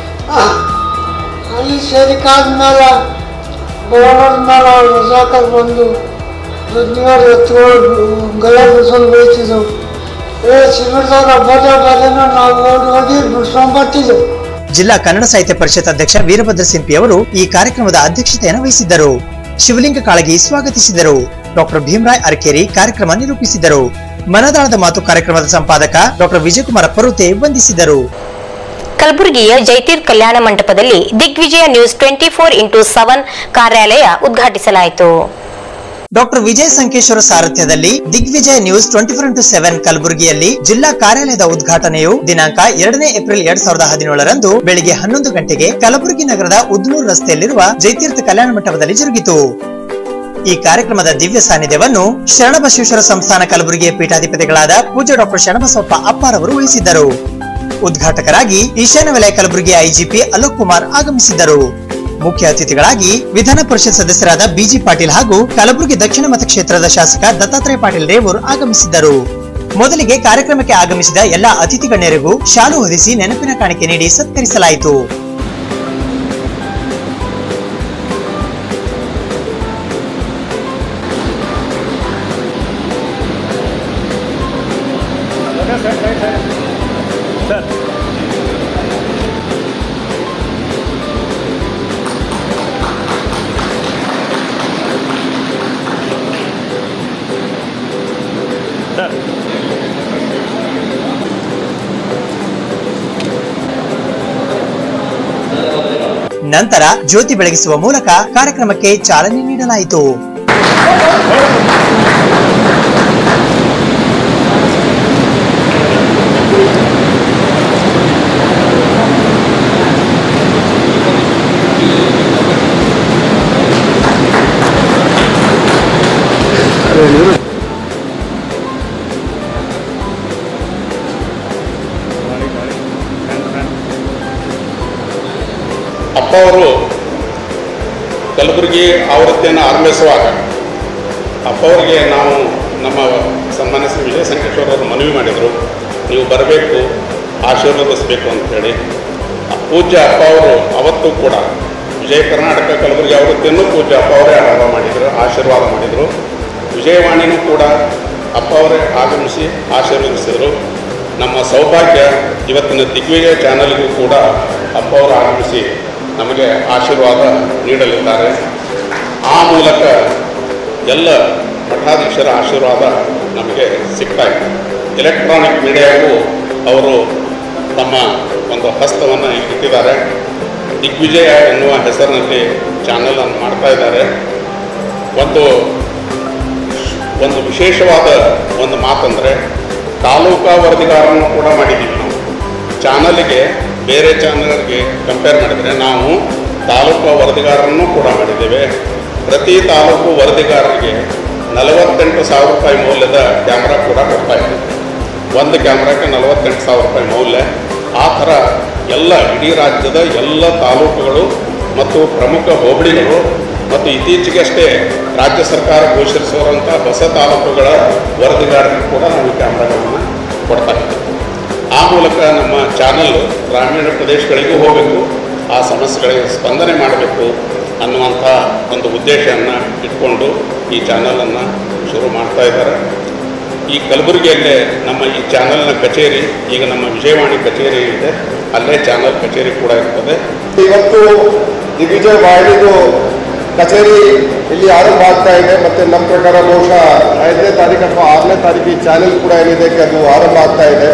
ಅಲ್ಲಿ ಸೇರಿ ಕಾದ್ಮೇಲೆ ಬೋರ್ಡರ್ ಮೇಲೆ ಅವ್ರು ರಜಾಕರ್ ಬಂದು ದುಡ್ನಿಯವ್ರು ಎತ್ತುಗಳು ಗಳೆ ಬಿಡಿಸಲು ಬೈತಿದ್ದೆವು. ಏ ಶಿಬಿರದವ್ರ ಬದ ಬದನ ನಾವು ಓಡಿ ಹೋಗಿ ಬಿಡಿಸ್ಕೊಂಡ್ಬರ್ತಿದ್ದೆವು. ಜಿಲ್ಲಾ ಕನ್ನಡ ಸಾಹಿತ್ಯ ಪರಿಷತ್ ಅಧ್ಯಕ್ಷ ವೀರಭದ್ರ ಸಿಂಪಿ ಅವರು ಈ ಕಾರ್ಯಕ್ರಮದ ಅಧ್ಯಕ್ಷತೆಯನ್ನು ವಹಿಸಿದ್ದರು. ಶಿವಲಿಂಗ ಕಾಳಗಿ ಸ್ವಾಗತಿಸಿದರು. ಡಾಕ್ಟರ್ ಭೀಮರಾಯ್ ಅರಕೇರಿ ಕಾರ್ಯಕ್ರಮ ನಿರೂಪಿಸಿದರು. ಮನದಾಳದ ಮಾತು ಕಾರ್ಯಕ್ರಮದ ಸಂಪಾದಕ ಡಾಕ್ಟರ್ ವಿಜಯಕುಮಾರ ಪರುತೆ ವಂದಿಸಿದರು. ಕಲಬುರಗಿಯ ಜೈತೀರ್ಥ ಕಲ್ಯಾಣ ಮಂಟಪದಲ್ಲಿ Digvijaya news twenty four into seven ಕಾರ್ಯಾಲಯ ಉದ್ಘಾಟಿಸಲಾಯಿತು. ಡಾಕ್ಟರ್ ವಿಜಯ ಸಂಕೇಶ್ವರ ಸಾರಥ್ಯದಲ್ಲಿ Digvijaya news twenty four into seven ಕಲಬುರಗಿಯಲ್ಲಿ ಜಿಲ್ಲಾ ಕಾರ್ಯಾಲಯದ ಉದ್ಘಾಟನೆಯು ದಿನಾಂಕ ಎರಡನೇ ಏಪ್ರಿಲ್ ಎರಡ್ ಸಾವಿರದ ಹದಿನೇಳರಂದು ಬೆಳಿಗ್ಗೆ ಹನ್ನೊಂದು ಗಂಟೆಗೆ ಕಲಬುರಗಿ ನಗರದ ಉದ್ನೂರು ರಸ್ತೆಯಲ್ಲಿರುವ ಜೈತೀರ್ಥ ಕಲ್ಯಾಣ ಮಂಟಪದಲ್ಲಿ ಜರುಗಿತು. ಈ ಕಾರ್ಯಕ್ರಮದ ದಿವ್ಯ ಸಾನ್ನಿಧ್ಯವನ್ನು ಶರಣಬಸವೇಶ್ವರ ಸಂಸ್ಥಾನ ಕಲಬುರಗಿಯ ಪೀಠಾಧಿಪತಿಗಳಾದ ಪೂಜ್ಯ ಡಾಕ್ಟರ್ ಶರಣಬಸವಪ್ಪ ಅಪ್ಪಾರವರು ವಹಿಸಿದ್ದರು. ಉದ್ಘಾಟಕರಾಗಿ ಈಶಾನ್ಯ ವಲಯ ಕಲಬುರಗಿ ಐಜಿಪಿ ಅಲೋಕ್ ಕುಮಾರ್ ಆಗಮಿಸಿದ್ದರು. ಮುಖ್ಯ ಅತಿಥಿಗಳಾಗಿ ವಿಧಾನ ಪರಿಷತ್ ಸದಸ್ಯರಾದ ಬಿಜಿ ಪಾಟೀಲ್ ಹಾಗೂ ಕಲಬುರಗಿ ದಕ್ಷಿಣ ಮತಕ್ಷೇತ್ರದ ಶಾಸಕ ದತ್ತಾತ್ರೇಯ ಪಾಟೀಲ್ ರೇವೂರ್ ಆಗಮಿಸಿದ್ದರು. ಮೊದಲಿಗೆ ಕಾರ್ಯಕ್ರಮಕ್ಕೆ ಆಗಮಿಸಿದ ಎಲ್ಲಾ ಅತಿಥಿ ಗಣ್ಯರಿಗೂ ಶಾಲು ಹೊದಿಸಿ ನೆನಪಿನ ಕಾಣಿಕೆ ನೀಡಿ ಸತ್ಕರಿಸಲಾಯಿತು. ನಂತರ ಜ್ಯೋತಿ ಬೆಳಗಿಸುವ ಮೂಲಕ ಕಾರ್ಯಕ್ರಮಕ್ಕೆ ಚಾಲನೆ ನೀಡಲಾಯಿತು. ಅಪ್ಪ ಅವರು ಕಲಬುರಗಿ ಆವೃತ್ತಿಯನ್ನು ಆರಂಭಿಸುವಾಗ ಅಪ್ಪ ಅವರಿಗೆ ನಾವು ನಮ್ಮ ಸನ್ಮಾನ್ಯ ಶ್ರೀ ವಿಜಯ ಸಂಕೇಶ್ವರ ಅವರು ಮನವಿ ಮಾಡಿದರು, ನೀವು ಬರಬೇಕು, ಆಶೀರ್ವದಿಸಬೇಕು ಅಂತೇಳಿ. ಪೂಜ್ಯ ಅಪ್ಪ ಅವರು ಅವತ್ತು ಕೂಡ ವಿಜಯ ಕರ್ನಾಟಕ ಕಲಬುರಗಿ ಆವೃತ್ತಿಯನ್ನು ಪೂಜ್ಯ ಅಪ್ಪ ಅವರೇ ಆರಂಭ ಮಾಡಿದರು, ಆಶೀರ್ವಾದ ಮಾಡಿದರು. ವಿಜಯವಾಣಿನೂ ಕೂಡ ಅಪ್ಪ ಅವರೇ ಆಗಮಿಸಿ ಆಶೀರ್ವದಿಸಿದರು. ನಮ್ಮ ಸೌಭಾಗ್ಯ ಇವತ್ತಿನ ದಿಗ್ವಿಜಯ ಚಾನಲ್ಗೂ ಕೂಡ ಅಪ್ಪ ಅವರು ಆಗಮಿಸಿ ನಮಗೆ ಆಶೀರ್ವಾದ ನೀಡಲಿದ್ದಾರೆ. ಆ ಮೂಲಕ ಎಲ್ಲ ಮಠಾಧೀಶರ ಆಶೀರ್ವಾದ ನಮಗೆ ಸಿಗ್ತಾ ಇದೆ. ಎಲೆಕ್ಟ್ರಾನಿಕ್ ಮೀಡಿಯಾಗೂ ಅವರು ತಮ್ಮ ಒಂದು ಹಸ್ತವನ್ನು ಇಟ್ಟಿದ್ದಾರೆ. ದಿಗ್ವಿಜಯ ಎನ್ನುವ ಹೆಸರಿನಲ್ಲಿ ಚಾನಲನ್ನು ಮಾಡ್ತಾ ಇದ್ದಾರೆ. ಒಂದು ಒಂದು ವಿಶೇಷವಾದ ಒಂದು ಮಾತಂದರೆ ತಾಲೂಕಾ ವರದಿಗಾರನ್ನು ಕೂಡ ಮಾಡಿದ್ದೀವಿ ನಾವು. ಚಾನಲ್ಗೆ ಬೇರೆ ಚಾನಲ್ಗೆ ಕಂಪೇರ್ ಮಾಡಿದರೆ ನಾವು ತಾಲೂಕು ವರದಿಗಾರರನ್ನು ಕೂಡ ಮಾಡಿದ್ದೇವೆ. ಪ್ರತಿ ತಾಲೂಕು ವರದಿಗಾರರಿಗೆ ನಲವತ್ತೆಂಟು ಸಾವಿರ ರೂಪಾಯಿ ಮೌಲ್ಯದ ಕ್ಯಾಮ್ರಾ ಕೂಡ ಕೊಡ್ತಾ ಇದ್ದೀವಿ. ಒಂದು ಕ್ಯಾಮ್ರಾಕ್ಕೆ ನಲವತ್ತೆಂಟು ಸಾವಿರ ರೂಪಾಯಿ ಮೌಲ್ಯ. ಆ ಥರ ಎಲ್ಲ ಇಡೀ ರಾಜ್ಯದ ಎಲ್ಲ ತಾಲೂಕುಗಳು ಮತ್ತು ಪ್ರಮುಖ ಹೋಬಳಿಗಳು ಮತ್ತು ಇತ್ತೀಚೆಗಷ್ಟೇ ರಾಜ್ಯ ಸರ್ಕಾರ ಘೋಷಿಸಿರುವಂಥ ಹೊಸ ತಾಲೂಕುಗಳ ವರದಿಗಾರರಿಗೆ ಕೂಡ ನಾವು ಕ್ಯಾಮ್ರಾಗಳನ್ನು ಕೊಡ್ತಾ ಇದ್ದೀವಿ. ಆ ಮೂಲಕ ನಮ್ಮ ಚಾನಲ್ ಗ್ರಾಮೀಣ ಪ್ರದೇಶಗಳಿಗೂ ಹೋಗಬೇಕು, ಆ ಸಮಸ್ಯೆಗಳಿಗೆ ಸ್ಪಂದನೆ ಮಾಡಬೇಕು ಅನ್ನುವಂಥ ಒಂದು ಉದ್ದೇಶವನ್ನು ಇಟ್ಕೊಂಡು ಈ ಚಾನಲನ್ನು ಶುರು ಮಾಡ್ತಾ ಇದ್ದಾರೆ. ಈ ಕಲಬುರಗಿಯಲ್ಲೇ ನಮ್ಮ ಈ ಚಾನಲ್ನ ಕಚೇರಿ, ಈಗ ನಮ್ಮ ವಿಜಯವಾಣಿ ಕಚೇರಿ ಇದೆ, ಅಲ್ಲೇ ಚಾನಲ್ ಕಚೇರಿ ಕೂಡ ಇರ್ತದೆ. ಇವತ್ತು ದಿಗ್ವಿಜಯ ವಾಹಿನಿದು ಕಚೇರಿ ಇಲ್ಲಿ ಆರಂಭ ಆಗ್ತಾ ಇದೆ. ಮತ್ತು ನಮ್ಮ ಪ್ರಕಾರ ಬಹುಶಃ ಐದನೇ ತಾರೀಕು ಅಥವಾ ಆರನೇ ತಾರೀಕು ಈ ಚಾನೆಲ್ ಕೂಡ ಏನಿದೆ ಅದು ಆರಂಭ ಆಗ್ತಾ ಇದೆ.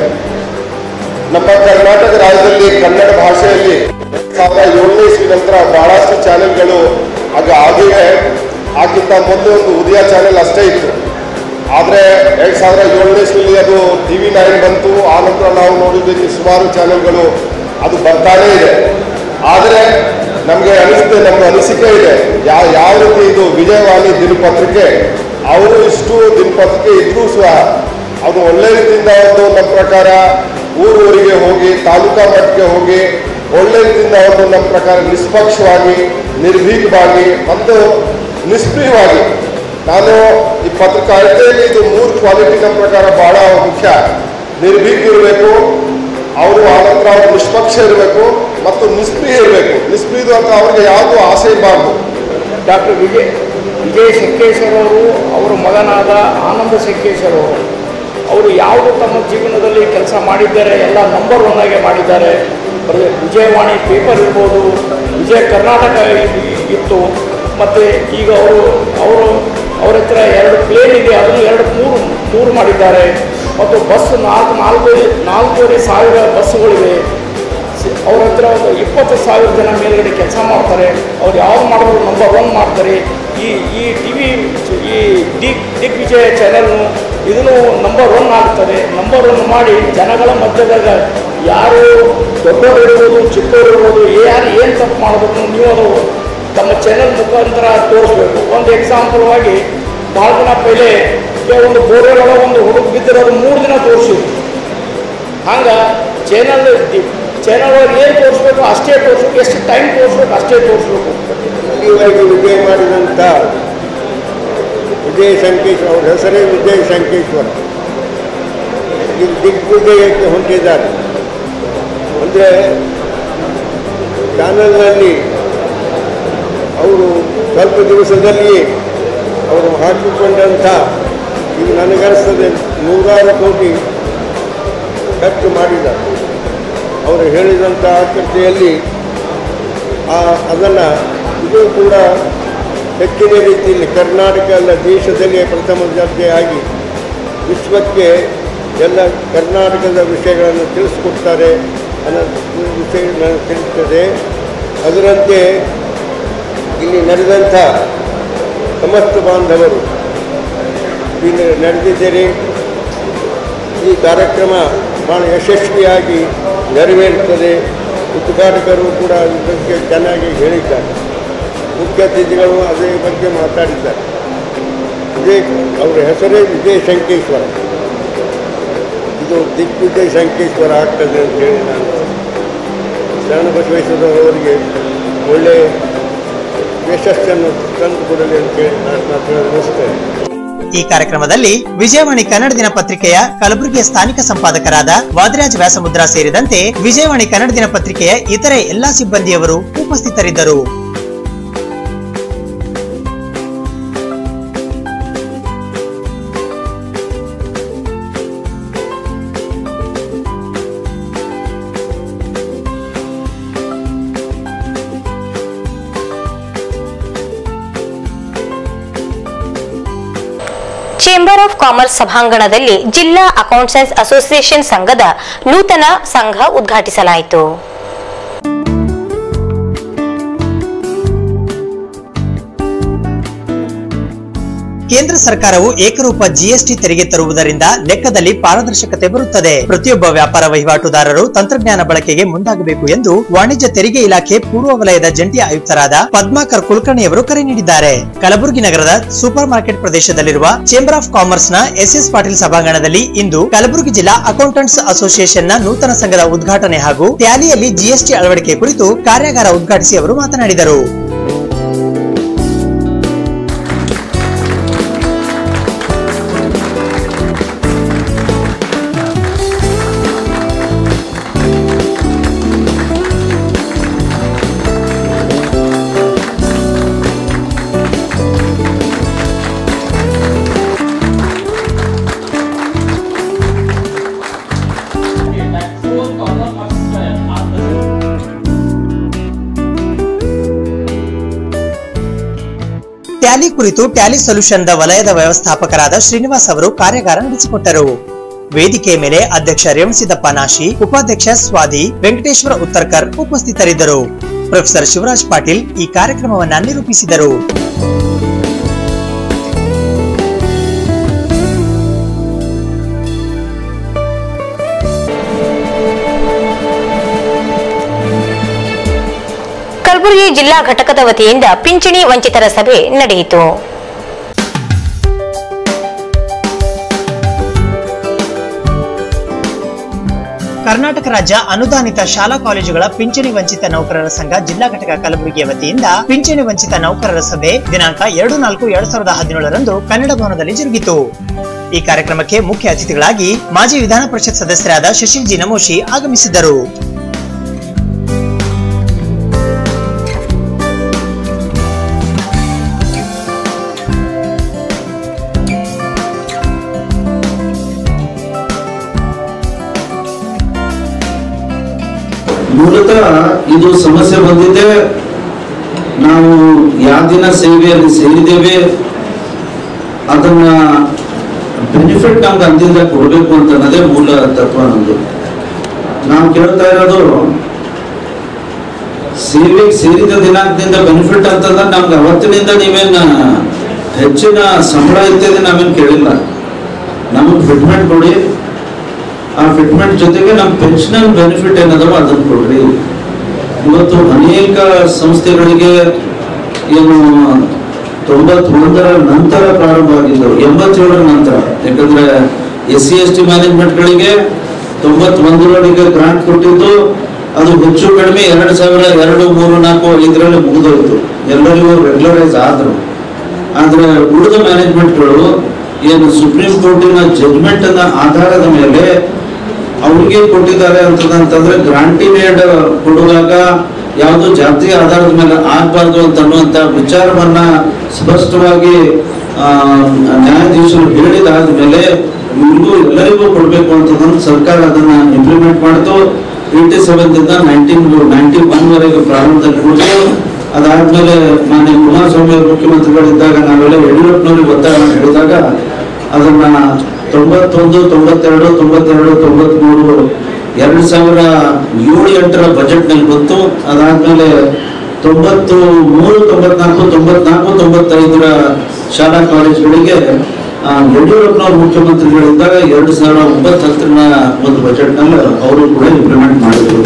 ನಮ್ಮ ಕರ್ನಾಟಕ ರಾಜ್ಯದಲ್ಲಿ ಕನ್ನಡ ಭಾಷೆಯಲ್ಲಿ ಸಾವಿರದ ಏಳನೇ ಇಸ್ವಿ ನಂತರ ಬಹಳಷ್ಟು ಚಾನೆಲ್ಗಳು ಆಗ ಆಗಿವೆ. ಆಗಿಂತ ಮೊದಲು ಒಂದು ಉದಯ ಚಾನೆಲ್ ಅಷ್ಟೇ ಇತ್ತು. ಆದರೆ ಎರಡು ಸಾವಿರದ ಏಳನೇ ಇಸ್ವಿಯಲ್ಲಿ ಅದು ಟಿ ವಿ ನೈನ್ ಬಂತು. ಆ ನಂತರ ನಾವು ನೋಡಿದ್ದಕ್ಕೆ ಸುಮಾರು ಚಾನೆಲ್ಗಳು ಅದು ಬರ್ತಾನೇ ಇದೆ. ಆದರೆ ನಮಗೆ ಅನಿಸುತ್ತೆ, ನಮ್ಮ ಅನಿಸಿಕೆ ಇದೆ, ಯಾವ ಯಾವ ರೀತಿ ಇದು ವಿಜಯವಾಣಿ ದಿನಪತ್ರಿಕೆ, ಅವರು ಇಷ್ಟು ದಿನಪತ್ರಿಕೆ ಇದ್ರೂ ಸಹ ಅದು ಒಳ್ಳೆ ರೀತಿಯಿಂದ ಒಂದು ನಮ್ಮ ಪ್ರಕಾರ ಊರೂರಿಗೆ ಹೋಗಿ ತಾಲೂಕಾ ಮಟ್ಟಕ್ಕೆ ಹೋಗಿ ಒಳ್ಳೆ ರೀತಿಯಿಂದ ಒಂದು ನಮ್ಮ ಪ್ರಕಾರ ನಿಷ್ಪಕ್ಷವಾಗಿ, ನಿರ್ಭೀಕವಾಗಿ ಮತ್ತು ನಿಷ್ಕ್ರಿಯವಾಗಿ, ನಾನು ಈ ಪತ್ರಕಾರಿತೆಯಲ್ಲಿ ಇದು ಮೂರು ಕ್ವಾಲಿಟಿ ನಮ್ಮ ಪ್ರಕಾರ ಬಹಳ ಮುಖ್ಯ. ನಿರ್ಭೀಕ ಇರಬೇಕು, ಅವರು ಆನಂತರ ಅವರು ನಿಷ್ಪಕ್ಷ ಇರಬೇಕು ಮತ್ತು ನಿಷ್ಕ್ರಿಯ ಇರಬೇಕು. ನಿಷ್ಕ್ರಿಯದು ಅಂತ ಅವ್ರಿಗೆ ಯಾವುದೂ ಆಸೆ ಇರಬಾರ್ದು. ಡಾಕ್ಟರ್ ವಿಜಯ್ ವಿಜಯ್ ಶಂಕೇಶ್ವರ ಅವರು ಅವರ ಮಗನಾದ ಆನಂದ ಶಂಕೇಶ್ವರ ಅವರು ಅವರು ಯಾವುದು ತಮ್ಮ ಜೀವನದಲ್ಲಿ ಕೆಲಸ ಮಾಡಿದ್ದಾರೆ ಎಲ್ಲ ನಂಬರ್ ಒನ್ ಆಗಿ ಮಾಡಿದ್ದಾರೆ. ವಿಜಯವಾಣಿ ಪೇಪರ್ ಇರ್ಬೋದು, ವಿಜಯ ಕರ್ನಾಟಕ ಇತ್ತು, ಮತ್ತು ಈಗ ಅವರು ಅವರು ಅವ್ರ ಹತ್ರ ಎರಡು ಪ್ಲೇನ್ ಇದೆ, ಅದನ್ನು ಎರಡು ಮೂರು ಮೂರು ಮಾಡಿದ್ದಾರೆ. ಮತ್ತು ಬಸ್ ನಾಲ್ಕು ನಾಲ್ಕು ನಾಲ್ಕೂವರೆ ಸಾವಿರ ಬಸ್ಸುಗಳಿವೆ. ಅವ್ರ ಹತ್ರ ಒಂದು ಇಪ್ಪತ್ತು ಸಾವಿರ ಜನ ಮೇಲ್ಗಡೆ ಕೆಲಸ ಮಾಡ್ತಾರೆ. ಅವ್ರು ಯಾವ್ದು ಮಾಡಿದ್ರು ನಂಬರ್ ಒನ್ ಮಾಡ್ತಾರೆ. ಈ ಈ ಟಿ ವಿ ಈ ದಿಗ್ ದಿಗ್ವಿಜಯ ಚಾನೆಲ್ನು ಇದನ್ನು ನಂಬರ್ ಒನ್ ಆಗ್ತದೆ. ನಂಬರ್ ಒನ್ ಮಾಡಿ ಜನಗಳ ಮಧ್ಯದಾಗ ಯಾರು ದೊಡ್ಡವರು ಇರ್ಬೋದು, ಚಿಕ್ಕವರು ಇರ್ಬೋದು, ಯಾರು ಏನು ತಪ್ಪು ಮಾಡಬೇಕು ನೀವು ಅದು ತಮ್ಮ ಚಾನೆಲ್ ಮುಖಾಂತರ ತೋರಿಸ್ಬೇಕು. ಒಂದು ಎಕ್ಸಾಂಪಲ್ ಆಗಿ ಭಾಳ ದಿನ ಪೈಲೆ ಒಂದು ಬೋರ್ವೆಲ್ ಒಂದು ಹುಡುಗ ಬಿದ್ದಿರೋದು ಮೂರು ದಿನ ತೋರಿಸಿದ್ರು. ಹಂಗೆ ಚಾನಲ್ ಚಾನಲ್ ಅವ್ರು ಏನು ತೋರಿಸ್ಬೇಕು ಅಷ್ಟೇ ತೋರಿಸ್ಬೇಕು, ಎಷ್ಟು ಟೈಮ್ ತೋರಿಸ್ಬೇಕು ಅಷ್ಟೇ ತೋರಿಸ್ಬೇಕು. ಇಲ್ಲಿವರೆಗೆ ವಿಜಯ ಮಾಡಿದಂಥ ವಿಜಯ ಸಂಕೇಶ್ವರ, ಅವ್ರ ಹೆಸರೇ ವಿಜಯ ಸಂಕೇಶ್ವರ, ಇದು ದಿಗ್ವಿಜಯಕ್ಕೆ ಹೊಂಟಿದ್ದಾರೆ. ಅಂದರೆ ಚಾನಲ್ನಲ್ಲಿ ಅವರು ಸ್ವಲ್ಪ ದಿವಸದಲ್ಲಿ ಅವರು ಹಾಕಿಕೊಂಡಂಥ ಈಗ ನನಗನ್ನಿಸ್ತದೆ ನೂರಾರು ಕೋಟಿ ಖರ್ಚು ಮಾಡಿದ್ದಾರೆ. ಅವರು ಹೇಳಿದಂಥ ಆಕೃತಿಯಲ್ಲಿ ಆ ಅದನ್ನು ಇದು ಕೂಡ ಹೆಚ್ಚಿನ ರೀತಿಯಲ್ಲಿ ಕರ್ನಾಟಕ ಅಲ್ಲ ದೇಶದಲ್ಲಿ ಪ್ರಥಮ ದರ್ಜೆಯಾಗಿ ವಿಶ್ವಕ್ಕೆ ಎಲ್ಲ ಕರ್ನಾಟಕದ ವಿಷಯಗಳನ್ನು ತಿಳಿಸ್ಕೊಡ್ತಾರೆ ಅನ್ನೋ ವಿಷಯಗಳನ್ನು ತಿಳಿಸ್ತದೆ. ಅದರಂತೆ ಇಲ್ಲಿ ನಡೆದಂಥ ಸಮಸ್ತ ಬಾಂಧವರು ಇಲ್ಲಿ ನಡೆದಿದ್ದರೆ ಈ ಕಾರ್ಯಕ್ರಮ ಭಾಳ ಯಶಸ್ವಿಯಾಗಿ ನೆರವೇರುತ್ತದೆ. ಉದ್ಘಾಟಕರು ಕೂಡ ಈ ಬಗ್ಗೆ ಚೆನ್ನಾಗಿ ಹೇಳಿದ್ದಾರೆ, ಮುಖ್ಯ ಅತಿಥಿಗಳು ಅದೇ ಬಗ್ಗೆ ಮಾತಾಡಿದ್ದಾರೆ. ವಿಜಯ್ ಅವರ ಹೆಸರೇ ವಿಜಯ ಸಂಕೇಶ್ವರ, ಇದು ದಿಗ್ವಿಜಯ ಸಂಕೇಶ್ವರ ಆಗ್ತದೆ ಅಂತೇಳಿ ನಾನು ಶರಣ ಬಸವೇಶ್ವರವರಿಗೆ ಒಳ್ಳೆಯ ಯಶಸ್ಸನ್ನು ತಂದು ಕೊಡಲಿ ಅಂತೇಳಿ ನಾನು ತಿಳಿಸ್ತೇನೆ. ಈ ಕಾರ್ಯಕ್ರಮದಲ್ಲಿ ವಿಜಯವಾಣಿ ಕನ್ನಡ ದಿನಪತ್ರಿಕೆಯ ಕಲಬುರಗಿಯ ಸ್ಥಾನಿಕ ಸಂಪಾದಕರಾದ ವಾದಿರಾಜ್ ವ್ಯಾಸಮುದ್ರಾ ಸೇರಿದಂತೆ ವಿಜಯವಾಣಿ ಕನ್ನಡ ದಿನಪತ್ರಿಕೆಯ ಇತರೆ ಎಲ್ಲಾ ಸಿಬ್ಬಂದಿಯವರು ಉಪಸ್ಥಿತರಿದ್ದರು. ಚೇಂಬರ್ ಆಫ್ ಕಾಮರ್ಸ್ ಸಭಾಂಗಣದಲ್ಲಿ ಜಿಲ್ಲಾ ಅಕೌಂಟೆಂಟ್ಸ್ ಅಸೋಸಿಯೇಷನ್ ಸಂಘದ ನೂತನ ಸಂಘ ಉದ್ಘಾಟಿಸಲಾಯಿತು. ಕೇಂದ್ರ ಸರ್ಕಾರವು ಏಕರೂಪ ಜಿಎಸ್ಟಿ ತೆರಿಗೆ ತರುವುದರಿಂದ ಲೆಕ್ಕದಲ್ಲಿ ಪಾರದರ್ಶಕತೆ ಬರುತ್ತದೆ. ಪ್ರತಿಯೊಬ್ಬ ವ್ಯಾಪಾರ ವಹಿವಾಟುದಾರರು ತಂತ್ರಜ್ಞಾನ ಬಳಕೆಗೆ ಮುಂದಾಗಬೇಕು ಎಂದು ವಾಣಿಜ್ಯ ತೆರಿಗೆ ಇಲಾಖೆ ಪೂರ್ವ ವಲಯದ ಜಂಟಿ ಆಯುಕ್ತರಾದ ಪದ್ಮಾಕರ್ ಕುಲಕರ್ಣಿಯವರು ಕರೆ ನೀಡಿದ್ದಾರೆ. ಕಲಬುರಗಿ ನಗರದ ಸೂಪರ್ ಮಾರ್ಕೆಟ್ ಪ್ರದೇಶದಲ್ಲಿರುವ ಚೇಂಬರ್ ಆಫ್ ಕಾಮರ್ಸ್ ನ ಎಸ್ ಎಸ್ ಪಾಟೀಲ್ ಸಭಾಂಗಣದಲ್ಲಿ ಇಂದು ಕಲಬುರಗಿ ಜಿಲ್ಲಾ ಅಕೌಂಟೆಂಟ್ಸ್ ಅಸೋಸಿಯೇಷನ್ ನ ನೂತನ ಸಂಘದ ಉದ್ಘಾಟನೆ ಹಾಗೂ ಟ್ಯಾಲಿಯಲ್ಲಿ ಜಿಎಸ್ಟಿ ಅಳವಡಿಕೆ ಕುರಿತು ಕಾರ್ಯಾಗಾರ ಉದ್ಘಾಟಿಸಿ ಅವರು ಮಾತನಾಡಿದರು. ಟ್ಯಾಲಿ ಕುರಿತು ಟ್ಯಾಲಿ ಸೊಲ್ಯೂಷನ್ ದ ವಲಯದ ವ್ಯವಸ್ಥಾಪಕರಾದ ಶ್ರೀನಿವಾಸ್ ಅವರು ಕಾರ್ಯಾಗಾರ ನಡೆಸಿಕೊಟ್ಟರು. ವೇದಿಕೆಯ ಮೇಲೆ ಅಧ್ಯಕ್ಷ ರೇವಣಸಿದ್ದಪ್ಪ ನಾಶಿ, ಉಪಾಧ್ಯಕ್ಷ ಸ್ವಾದಿ ವೆಂಕಟೇಶ್ವರ ಉತ್ತರ್ಕರ್ ಉಪಸ್ಥಿತರಿದ್ದರು. ಪ್ರೊಫೆಸರ್ ಶಿವರಾಜ್ ಪಾಟೀಲ್ ಈ ಕಾರ್ಯಕ್ರಮವನ್ನು ನಿರೂಪಿಸಿದರು. ಕಲಬುರಗಿ ಜಿಲ್ಲಾ ಘಟಕದ ವತಿಯಿಂದ ಪಿಂಚಣಿ ವಂಚಿತರ ಸಭೆ ನಡೆಯಿತು. ಕರ್ನಾಟಕ ರಾಜ್ಯ ಅನುದಾನಿತ ಶಾಲಾ ಕಾಲೇಜುಗಳ ಪಿಂಚಣಿ ವಂಚಿತ ನೌಕರರ ಸಂಘ ಜಿಲ್ಲಾ ಘಟಕ ಕಲಬುರಗಿಯ ವತಿಯಿಂದ ಪಿಂಚಣಿ ವಂಚಿತ ನೌಕರರ ಸಭೆ ದಿನಾಂಕ ಎರಡು ನಾಲ್ಕು ಎರಡ್ ಸಾವಿರದ ಹದಿನೇಳರಂದು ಕನ್ನಡ ಭವನದಲ್ಲಿ ಜರುಗಿತು. ಈ ಕಾರ್ಯಕ್ರಮಕ್ಕೆ ಮುಖ್ಯ ಅತಿಥಿಗಳಾಗಿ ಮಾಜಿ ವಿಧಾನ ಪರಿಷತ್ ಸದಸ್ಯರಾದ ಶಶಿಲ್ ಜಿ ನಮೋಶಿ ಆಗಮಿಸಿದ್ದರು. ಮೂಲತಃ ಇದು ಸಮಸ್ಯೆ ಬಂದಿದೆ. ನಾವು ಯಾವ ದಿನ ಸೇವೆಯಲ್ಲಿ ಸೇರಿದ್ದೇವೆ ಅದನ್ನ ಬೆನಿಫಿಟ್ ನಮ್ಗೆ ಅಂದಿಂದ ಕೊಡಬೇಕು ಅಂತ ಅನ್ನೋದೇ ಮೂಲ ತತ್ವ ನಮ್ದು. ನಾವು ಕೇಳ್ತಾ ಇರೋದು ಸೇವೆಗೆ ಸೇರಿದ ದಿನಾಂಕದಿಂದ ಬೆನಿಫಿಟ್ ಅಂತಂದ್ರೆ ನಮ್ಗೆ ಅವತ್ತಿನಿಂದ ನೀವೇನ ಹೆಚ್ಚಿನ ಸಂಬಳ ಇರ್ತದೆ ನಾವೇನು ಕೇಳಿಲ್ಲ. ನಮಗೆ ಫಿಟ್ಮೆಂಟ್ ಕೊಡಿ, ಆ ಫಿಟ್ಮೆಂಟ್ ಜೊತೆಗೆ ನಮ್ಮ ಪೆನ್ಷನಲ್ ಬೆನಿಫಿಟ್ ಏನದವ ಅದನ್ನು ಕೊಡ್ರಿ. ಇವತ್ತು ಅನೇಕ ಸಂಸ್ಥೆಗಳಿಗೆ ಏನು ತೊಂಬತ್ತೊಂದರ ನಂತರ ಪ್ರಾರಂಭ ಆಗಿದ್ದವು, ಎಂಬತ್ತೇಳರ ನಂತರ. ಯಾಕಂದ್ರೆ ಎಸ್ ಸಿ ಎಸ್ ಟಿ ಮ್ಯಾನೇಜ್ಮೆಂಟ್ಗಳಿಗೆ ತೊಂಬತ್ತೊಂದರೊಳಗೆ ಗ್ರಾಂಟ್ ಕೊಟ್ಟಿದ್ದು ಅದು ಹೆಚ್ಚು ಕಡಿಮೆ ಎರಡು ಸಾವಿರ ಎರಡು ಮೂರು ನಾಲ್ಕು ಐದರಲ್ಲಿ ಮುಗಿದೋಯ್ತು, ಎಲ್ಲರಿಗೂ ರೆಗ್ಯುಲರೈಸ್ ಆದ್ರು. ಆದ್ರೆ ಉಳಿದ ಮ್ಯಾನೇಜ್ಮೆಂಟ್ಗಳು ಏನು ಸುಪ್ರೀಂ ಕೋರ್ಟಿನ ಜಡ್ಜ್ಮೆಂಟ್ ಅನ್ನ ಆಧಾರದ ಮೇಲೆ ಅವ್ರಿಗೆ ಕೊಟ್ಟಿದ್ದಾರೆ ಅಂತಂದ್ರೆ ಗ್ರಾಂಟಿನೇಡ್ ಕೊಡುವಾಗ ಯಾವುದು ಜಾತಿ ಆಧಾರದ ಮೇಲೆ ಆಗಬಾರ್ದು ಅಂತ ಅನ್ನುವಂತ ವಿಚಾರವನ್ನ ಸ್ಪಷ್ಟವಾಗಿ ನ್ಯಾಯಾಧೀಶರು ಹೇಳಿದಾದ ಮೇಲೆ ಇವ್ರಿಗೂ ಎಲ್ಲರಿಗೂ ಕೊಡಬೇಕು ಅಂತಂದ್ರೆ ಸರ್ಕಾರ ಅದನ್ನ ಇಂಪ್ಲಿಮೆಂಟ್ ಮಾಡ್ತು. ಏಯ್ಟಿ ಸೆವೆನ್ ದಿಂದ ನೈನ್ಟೀನ್ ನೈನ್ಟಿ ಒನ್ ವರೆಗೆ ಪ್ರಾರಂಭದಲ್ಲಿ ಕೊಟ್ಟು ಅದಾದ್ಮೇಲೆ ಮಾನ್ಯ ಕುಮಾರಸ್ವಾಮಿ ಅವರು ಮುಖ್ಯಮಂತ್ರಿಗಳಿದ್ದಾಗ ನಾವೆಲ್ಲ ಯಡಿಯೂರಪ್ಪನವ್ರಿಗೆ ಒತ್ತಾಯ ಹೇಳಿದಾಗ ಅದನ್ನ ತೊಂಬತ್ತೊಂದು ತೊಂಬತ್ತೆರಡು ತೊಂಬತ್ತೆರಡು ತೊಂಬತ್ಮೂರು ಎರಡು ಸಾವಿರ ಏಳು ಎಂಟರ ಬಜೆಟ್ ನಲ್ಲಿ ಬಂತು. ಅದಾದ್ಮೇಲೆ ತೊಂಬತ್ತು ಮೂರು ತೊಂಬತ್ನಾಲ್ಕು ತೊಂಬತ್ನಾಲ್ಕು ತೊಂಬತ್ತೈದರ ಶಾಲಾ ಕಾಲೇಜುಗಳಿಗೆ ಯಡಿಯೂರಪ್ಪನವ್ರು ಮುಖ್ಯಮಂತ್ರಿಗಳಿದ್ದಾಗ ಎರಡು ಸಾವಿರ ಒಂಬತ್ತು ಹತ್ತರನ ಒಂದು ಬಜೆಟ್ ನಲ್ಲಿ ಅವರು ಕೂಡ ಇಂಪ್ಲಿಮೆಂಟ್ ಮಾಡಿದ್ರು.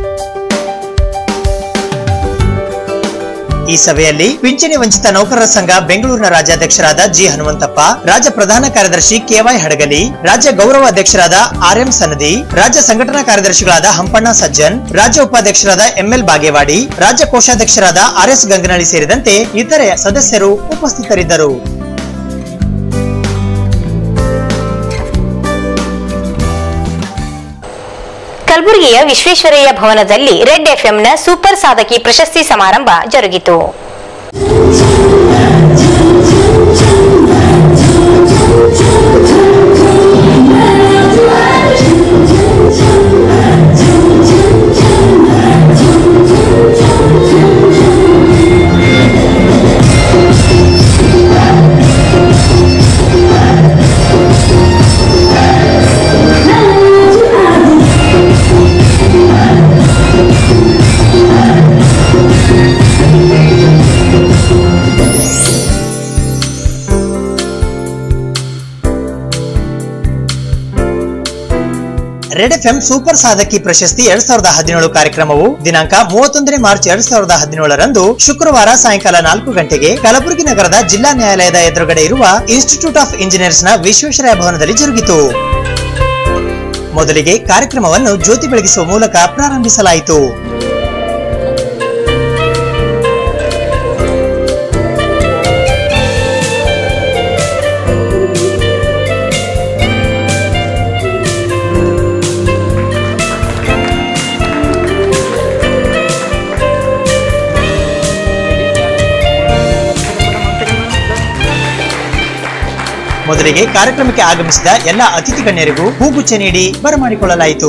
ಈ ಸಭೆಯಲ್ಲಿ ಪಿಂಚಣಿ ವಂಚಿತ ನೌಕರರ ಸಂಘ ಬೆಂಗಳೂರಿನ ರಾಜ್ಯಾಧ್ಯಕ್ಷರಾದ ಜಿ ಹನುಮಂತಪ್ಪ, ರಾಜ್ಯ ಪ್ರಧಾನ ಕಾರ್ಯದರ್ಶಿ ಕೆವೈ ಹಡಗಲಿ, ರಾಜ್ಯ ಗೌರವ ಅಧ್ಯಕ್ಷರಾದ ಆರ್ ಎಂ ಸನದಿ, ರಾಜ್ಯ ಸಂಘಟನಾ ಕಾರ್ಯದರ್ಶಿಗಳಾದ ಹಂಪಣ್ಣ ಸಜ್ಜನ್, ರಾಜ್ಯ ಉಪಾಧ್ಯಕ್ಷರಾದ ಎಂಎಲ್ ಬಾಗೇವಾಡಿ, ರಾಜ್ಯ ಕೋಶಾಧ್ಯಕ್ಷರಾದ ಆರ್ ಎಸ್ ಗಂಗನಳ್ಳಿ ಸೇರಿದಂತೆ ಇತರೆ ಸದಸ್ಯರು ಉಪಸ್ಥಿತರಿದ್ದರು. ಕಲಬುರಗಿಯ ವಿಶ್ವೇಶ್ವರಯ್ಯ ಭವನದಲ್ಲಿ ರೆಡ್ ಎಫ್ಎಂನ ಸೂಪರ್ ಸಾಧಕಿ ಪ್ರಶಸ್ತಿ ಸಮಾರಂಭ ಜರುಗಿತು. ರೆಡ್ ಎಫ್ಎಂ ಸೂಪರ್ ಸಾಧಕಿ ಪ್ರಶಸ್ತಿ ಎರಡ್ ಸಾವಿರದ ಹದಿನೇಳು ಕಾರ್ಯಕ್ರಮವು ದಿನಾಂಕ ಮೂವತ್ತೊಂದನೇ ಮಾರ್ಚ್ ಎರಡ್ ಸಾವಿರದ ಹದಿನೇಳರಂದು ಶುಕ್ರವಾರ ಸಾಯಂಕಾಲ ನಾಲ್ಕು ಗಂಟೆಗೆ ಕಲಬುರಗಿ ನಗರದ ಜಿಲ್ಲಾ ನ್ಯಾಯಾಲಯದ ಎದುರುಗಡೆ ಇರುವ ಇನ್ಸ್ಟಿಟ್ಯೂಟ್ ಆಫ್ ಇಂಜಿನಿಯರ್ಸ್ ನ ವಿಶ್ವೇಶ್ವರಯ್ಯ ಭವನದಲ್ಲಿ ಜರುಗಿತು. ಮೊದಲಿಗೆ ಕಾರ್ಯಕ್ರಮವನ್ನು ಜ್ಯೋತಿ ಬೆಳಗಿಸುವ ಮೂಲಕ ಪ್ರಾರಂಭಿಸಲಾಯಿತು. ಮೊದಲಿಗೆ ಕಾರ್ಯಕ್ರಮಕ್ಕೆ ಆಗಮಿಸಿದ ಎಲ್ಲ ಅತಿಥಿ ಗಣ್ಯರಿಗೂ ಹೂಗುಚ್ಛ ನೀಡಿ ಬರಮಾಡಿಕೊಳ್ಳಲಾಯಿತು.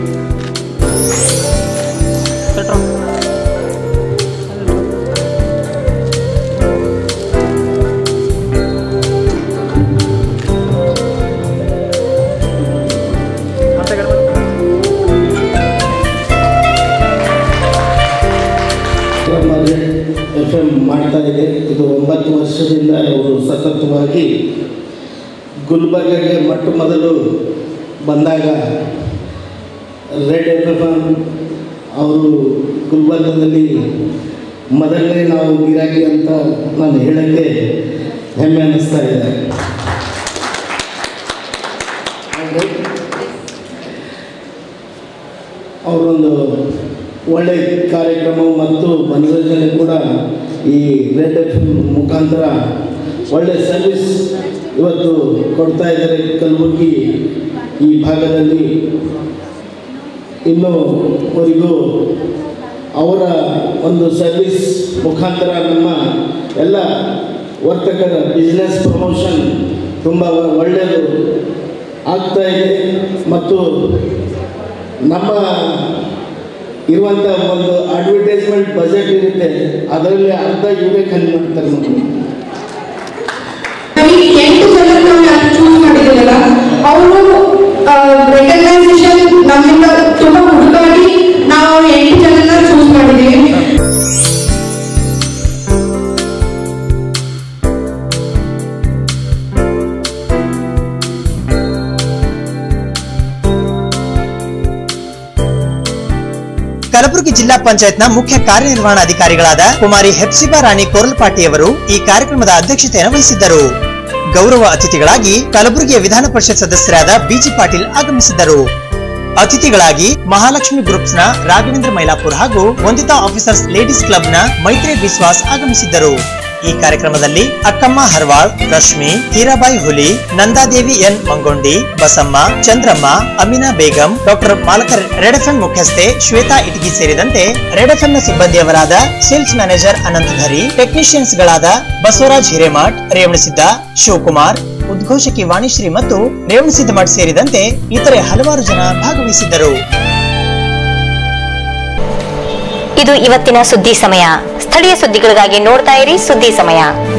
ಎಫ್ ಎಂ ಮಾಡ್ತಾ ಇದೆ. ಇದು ಒಂಬತ್ತು ವರ್ಷದಿಂದ ಅವರು ಸತತವಾಗಿ ಗುಲ್ಬರ್ಗಗೆ ಮೊಟ್ಟ ಮೊದಲು ಬಂದಾಗ ರೆಡ್ ಎಫ್ ಎಮ್ ಅವರು ಗುಲ್ಬರ್ಗದಲ್ಲಿ ಮೊದಲನೇ ನಾವು ಗಿರಾಕಿ ಅಂತ ನಾನು ಹೇಳೋಕ್ಕೆ ಹೆಮ್ಮೆ ಅನ್ನಿಸ್ತಾ ಇದೆ. ಅವರೊಂದು ಒಳ್ಳೆ ಕಾರ್ಯಕ್ರಮ ಮತ್ತು ಮನೋರಂಜನೆ ಕೂಡ ಈ ರೆಡ್ ಎಫ್ ಎಮ್ ಮುಖಾಂತರ ಒಳ್ಳೆ ಸರ್ವಿಸ್ ಇವತ್ತು ಕೊಡ್ತಾ ಇದ್ದಾರೆ. ಕಲಬುರಗಿ ಈ ಭಾಗದಲ್ಲಿ ಇನ್ನೂವರೆಗೂ ಅವರ ಒಂದು ಸರ್ವಿಸ್ ಮುಖಾಂತರ ನಮ್ಮ ಎಲ್ಲ ವರ್ತಕರ ಬಿಸ್ನೆಸ್ ಪ್ರಮೋಷನ್ ತುಂಬ ಒಳ್ಳೆಯದು ಆಗ್ತಾ ಇದೆ. ಮತ್ತು ನಮ್ಮ ಇರುವಂಥ ಒಂದು ಅಡ್ವರ್ಟೈಸ್ಮೆಂಟ್ ಬಜೆಟ್ ಇರುತ್ತೆ, ಅದರಲ್ಲಿ ಅರ್ಧ ಇವರೇ ಖಾಲಿ ಮಾಡ್ತಾರೆ. ಎಂಟು ಜನ ನಾವು ಯಾರು ಚೂಸ್ ಮಾಡಿದ್ದೀರಲ್ಲ ಅವರು ರೆಕಗ್ನೈಸೇಷನ್ ನಮ್ಮಿಂದ ತುಂಬಾ ಹುಡುಕಾಡಿ ನಾವು ಎಂಟು ಜನನ ಚೂಸ್ ಮಾಡಿದ್ದೀವಿ. ಕಲಬುರಗಿ ಜಿಲ್ಲಾ ಪಂಚಾಯತ್ನ ಮುಖ್ಯ ಕಾರ್ಯನಿರ್ವಹಣಾಧಿಕಾರಿಗಳಾದ ಕುಮಾರಿ ಹೆಪ್ಸಿಬಾ ರಾಣಿ ಕೋರ್ಲ್ಪಾಟಿಯವರು ಈ ಕಾರ್ಯಕ್ರಮದ ಅಧ್ಯಕ್ಷತೆಯನ್ನು ವಹಿಸಿದ್ದರು. ಗೌರವ ಅತಿಥಿಗಳಾಗಿ ಕಲಬುರಗಿಯ ವಿಧಾನ ಪರಿಷತ್ ಸದಸ್ಯರಾದ ಬಿಜಿ ಪಾಟೀಲ್ ಆಗಮಿಸಿದ್ದರು. ಅತಿಥಿಗಳಾಗಿ ಮಹಾಲಕ್ಷ್ಮಿ ಗ್ರೂಪ್ಸ್ ನ ರಾಘವೇಂದ್ರ ಮೈಲಾಪುರ್ ಹಾಗೂ ವಂದಿತಾ ಆಫೀಸರ್ಸ್ ಲೇಡೀಸ್ ಕ್ಲಬ್ ನ ಮೈತ್ರಿ ವಿಶ್ವಾಸ್ ಆಗಮಿಸಿದ್ದರು. ಈ ಕಾರ್ಯಕ್ರಮದಲ್ಲಿ ಅಕ್ಕಮ್ಮ ಹರ್ವಾಳ್, Rashmi, Heerabai Huli, Nandadevi N Mangondi, Basamma, Chandramma, Amina Begum, doctor Malakar red FM ಮುಖ್ಯಸ್ಥೆ ಶ್ವೇತಾ ಇಟಗಿ ಸೇರಿದಂತೆ ರೆಡ್ ಎಫ್ಎಂ ನ ಸಿಬ್ಬಂದಿಯವರಾದ ಸೇಲ್ಸ್ ಮ್ಯಾನೇಜರ್ ಅನಂತಧರಿ, ಟೆಕ್ನಿಷಿಯನ್ಸ್ ಗಳಾದ ಬಸವರಾಜ್ ಹಿರೇಮಠ್, ರೇವಣಸಿದ್ದ, ಶಿವಕುಮಾರ್, ಉದ್ಘೋಷಕಿ ವಾಣಿಶ್ರೀ ಮತ್ತು ರೇವಣಸಿದ್ದಮಠ್ ಸೇರಿದಂತೆ ಇತರೆ ಹಲವಾರು ಜನ ಭಾಗವಹಿಸಿದ್ದರು. ಇದು ಇವತ್ತಿನ ಸುದ್ದಿ ಸಮಯ. ಸ್ಥಳೀಯ ಸುದ್ದಿಗಳಿಗಾಗಿ ನೋಡ್ತಾ ಇರಿ ಸುದ್ದಿ ಸಮಯ.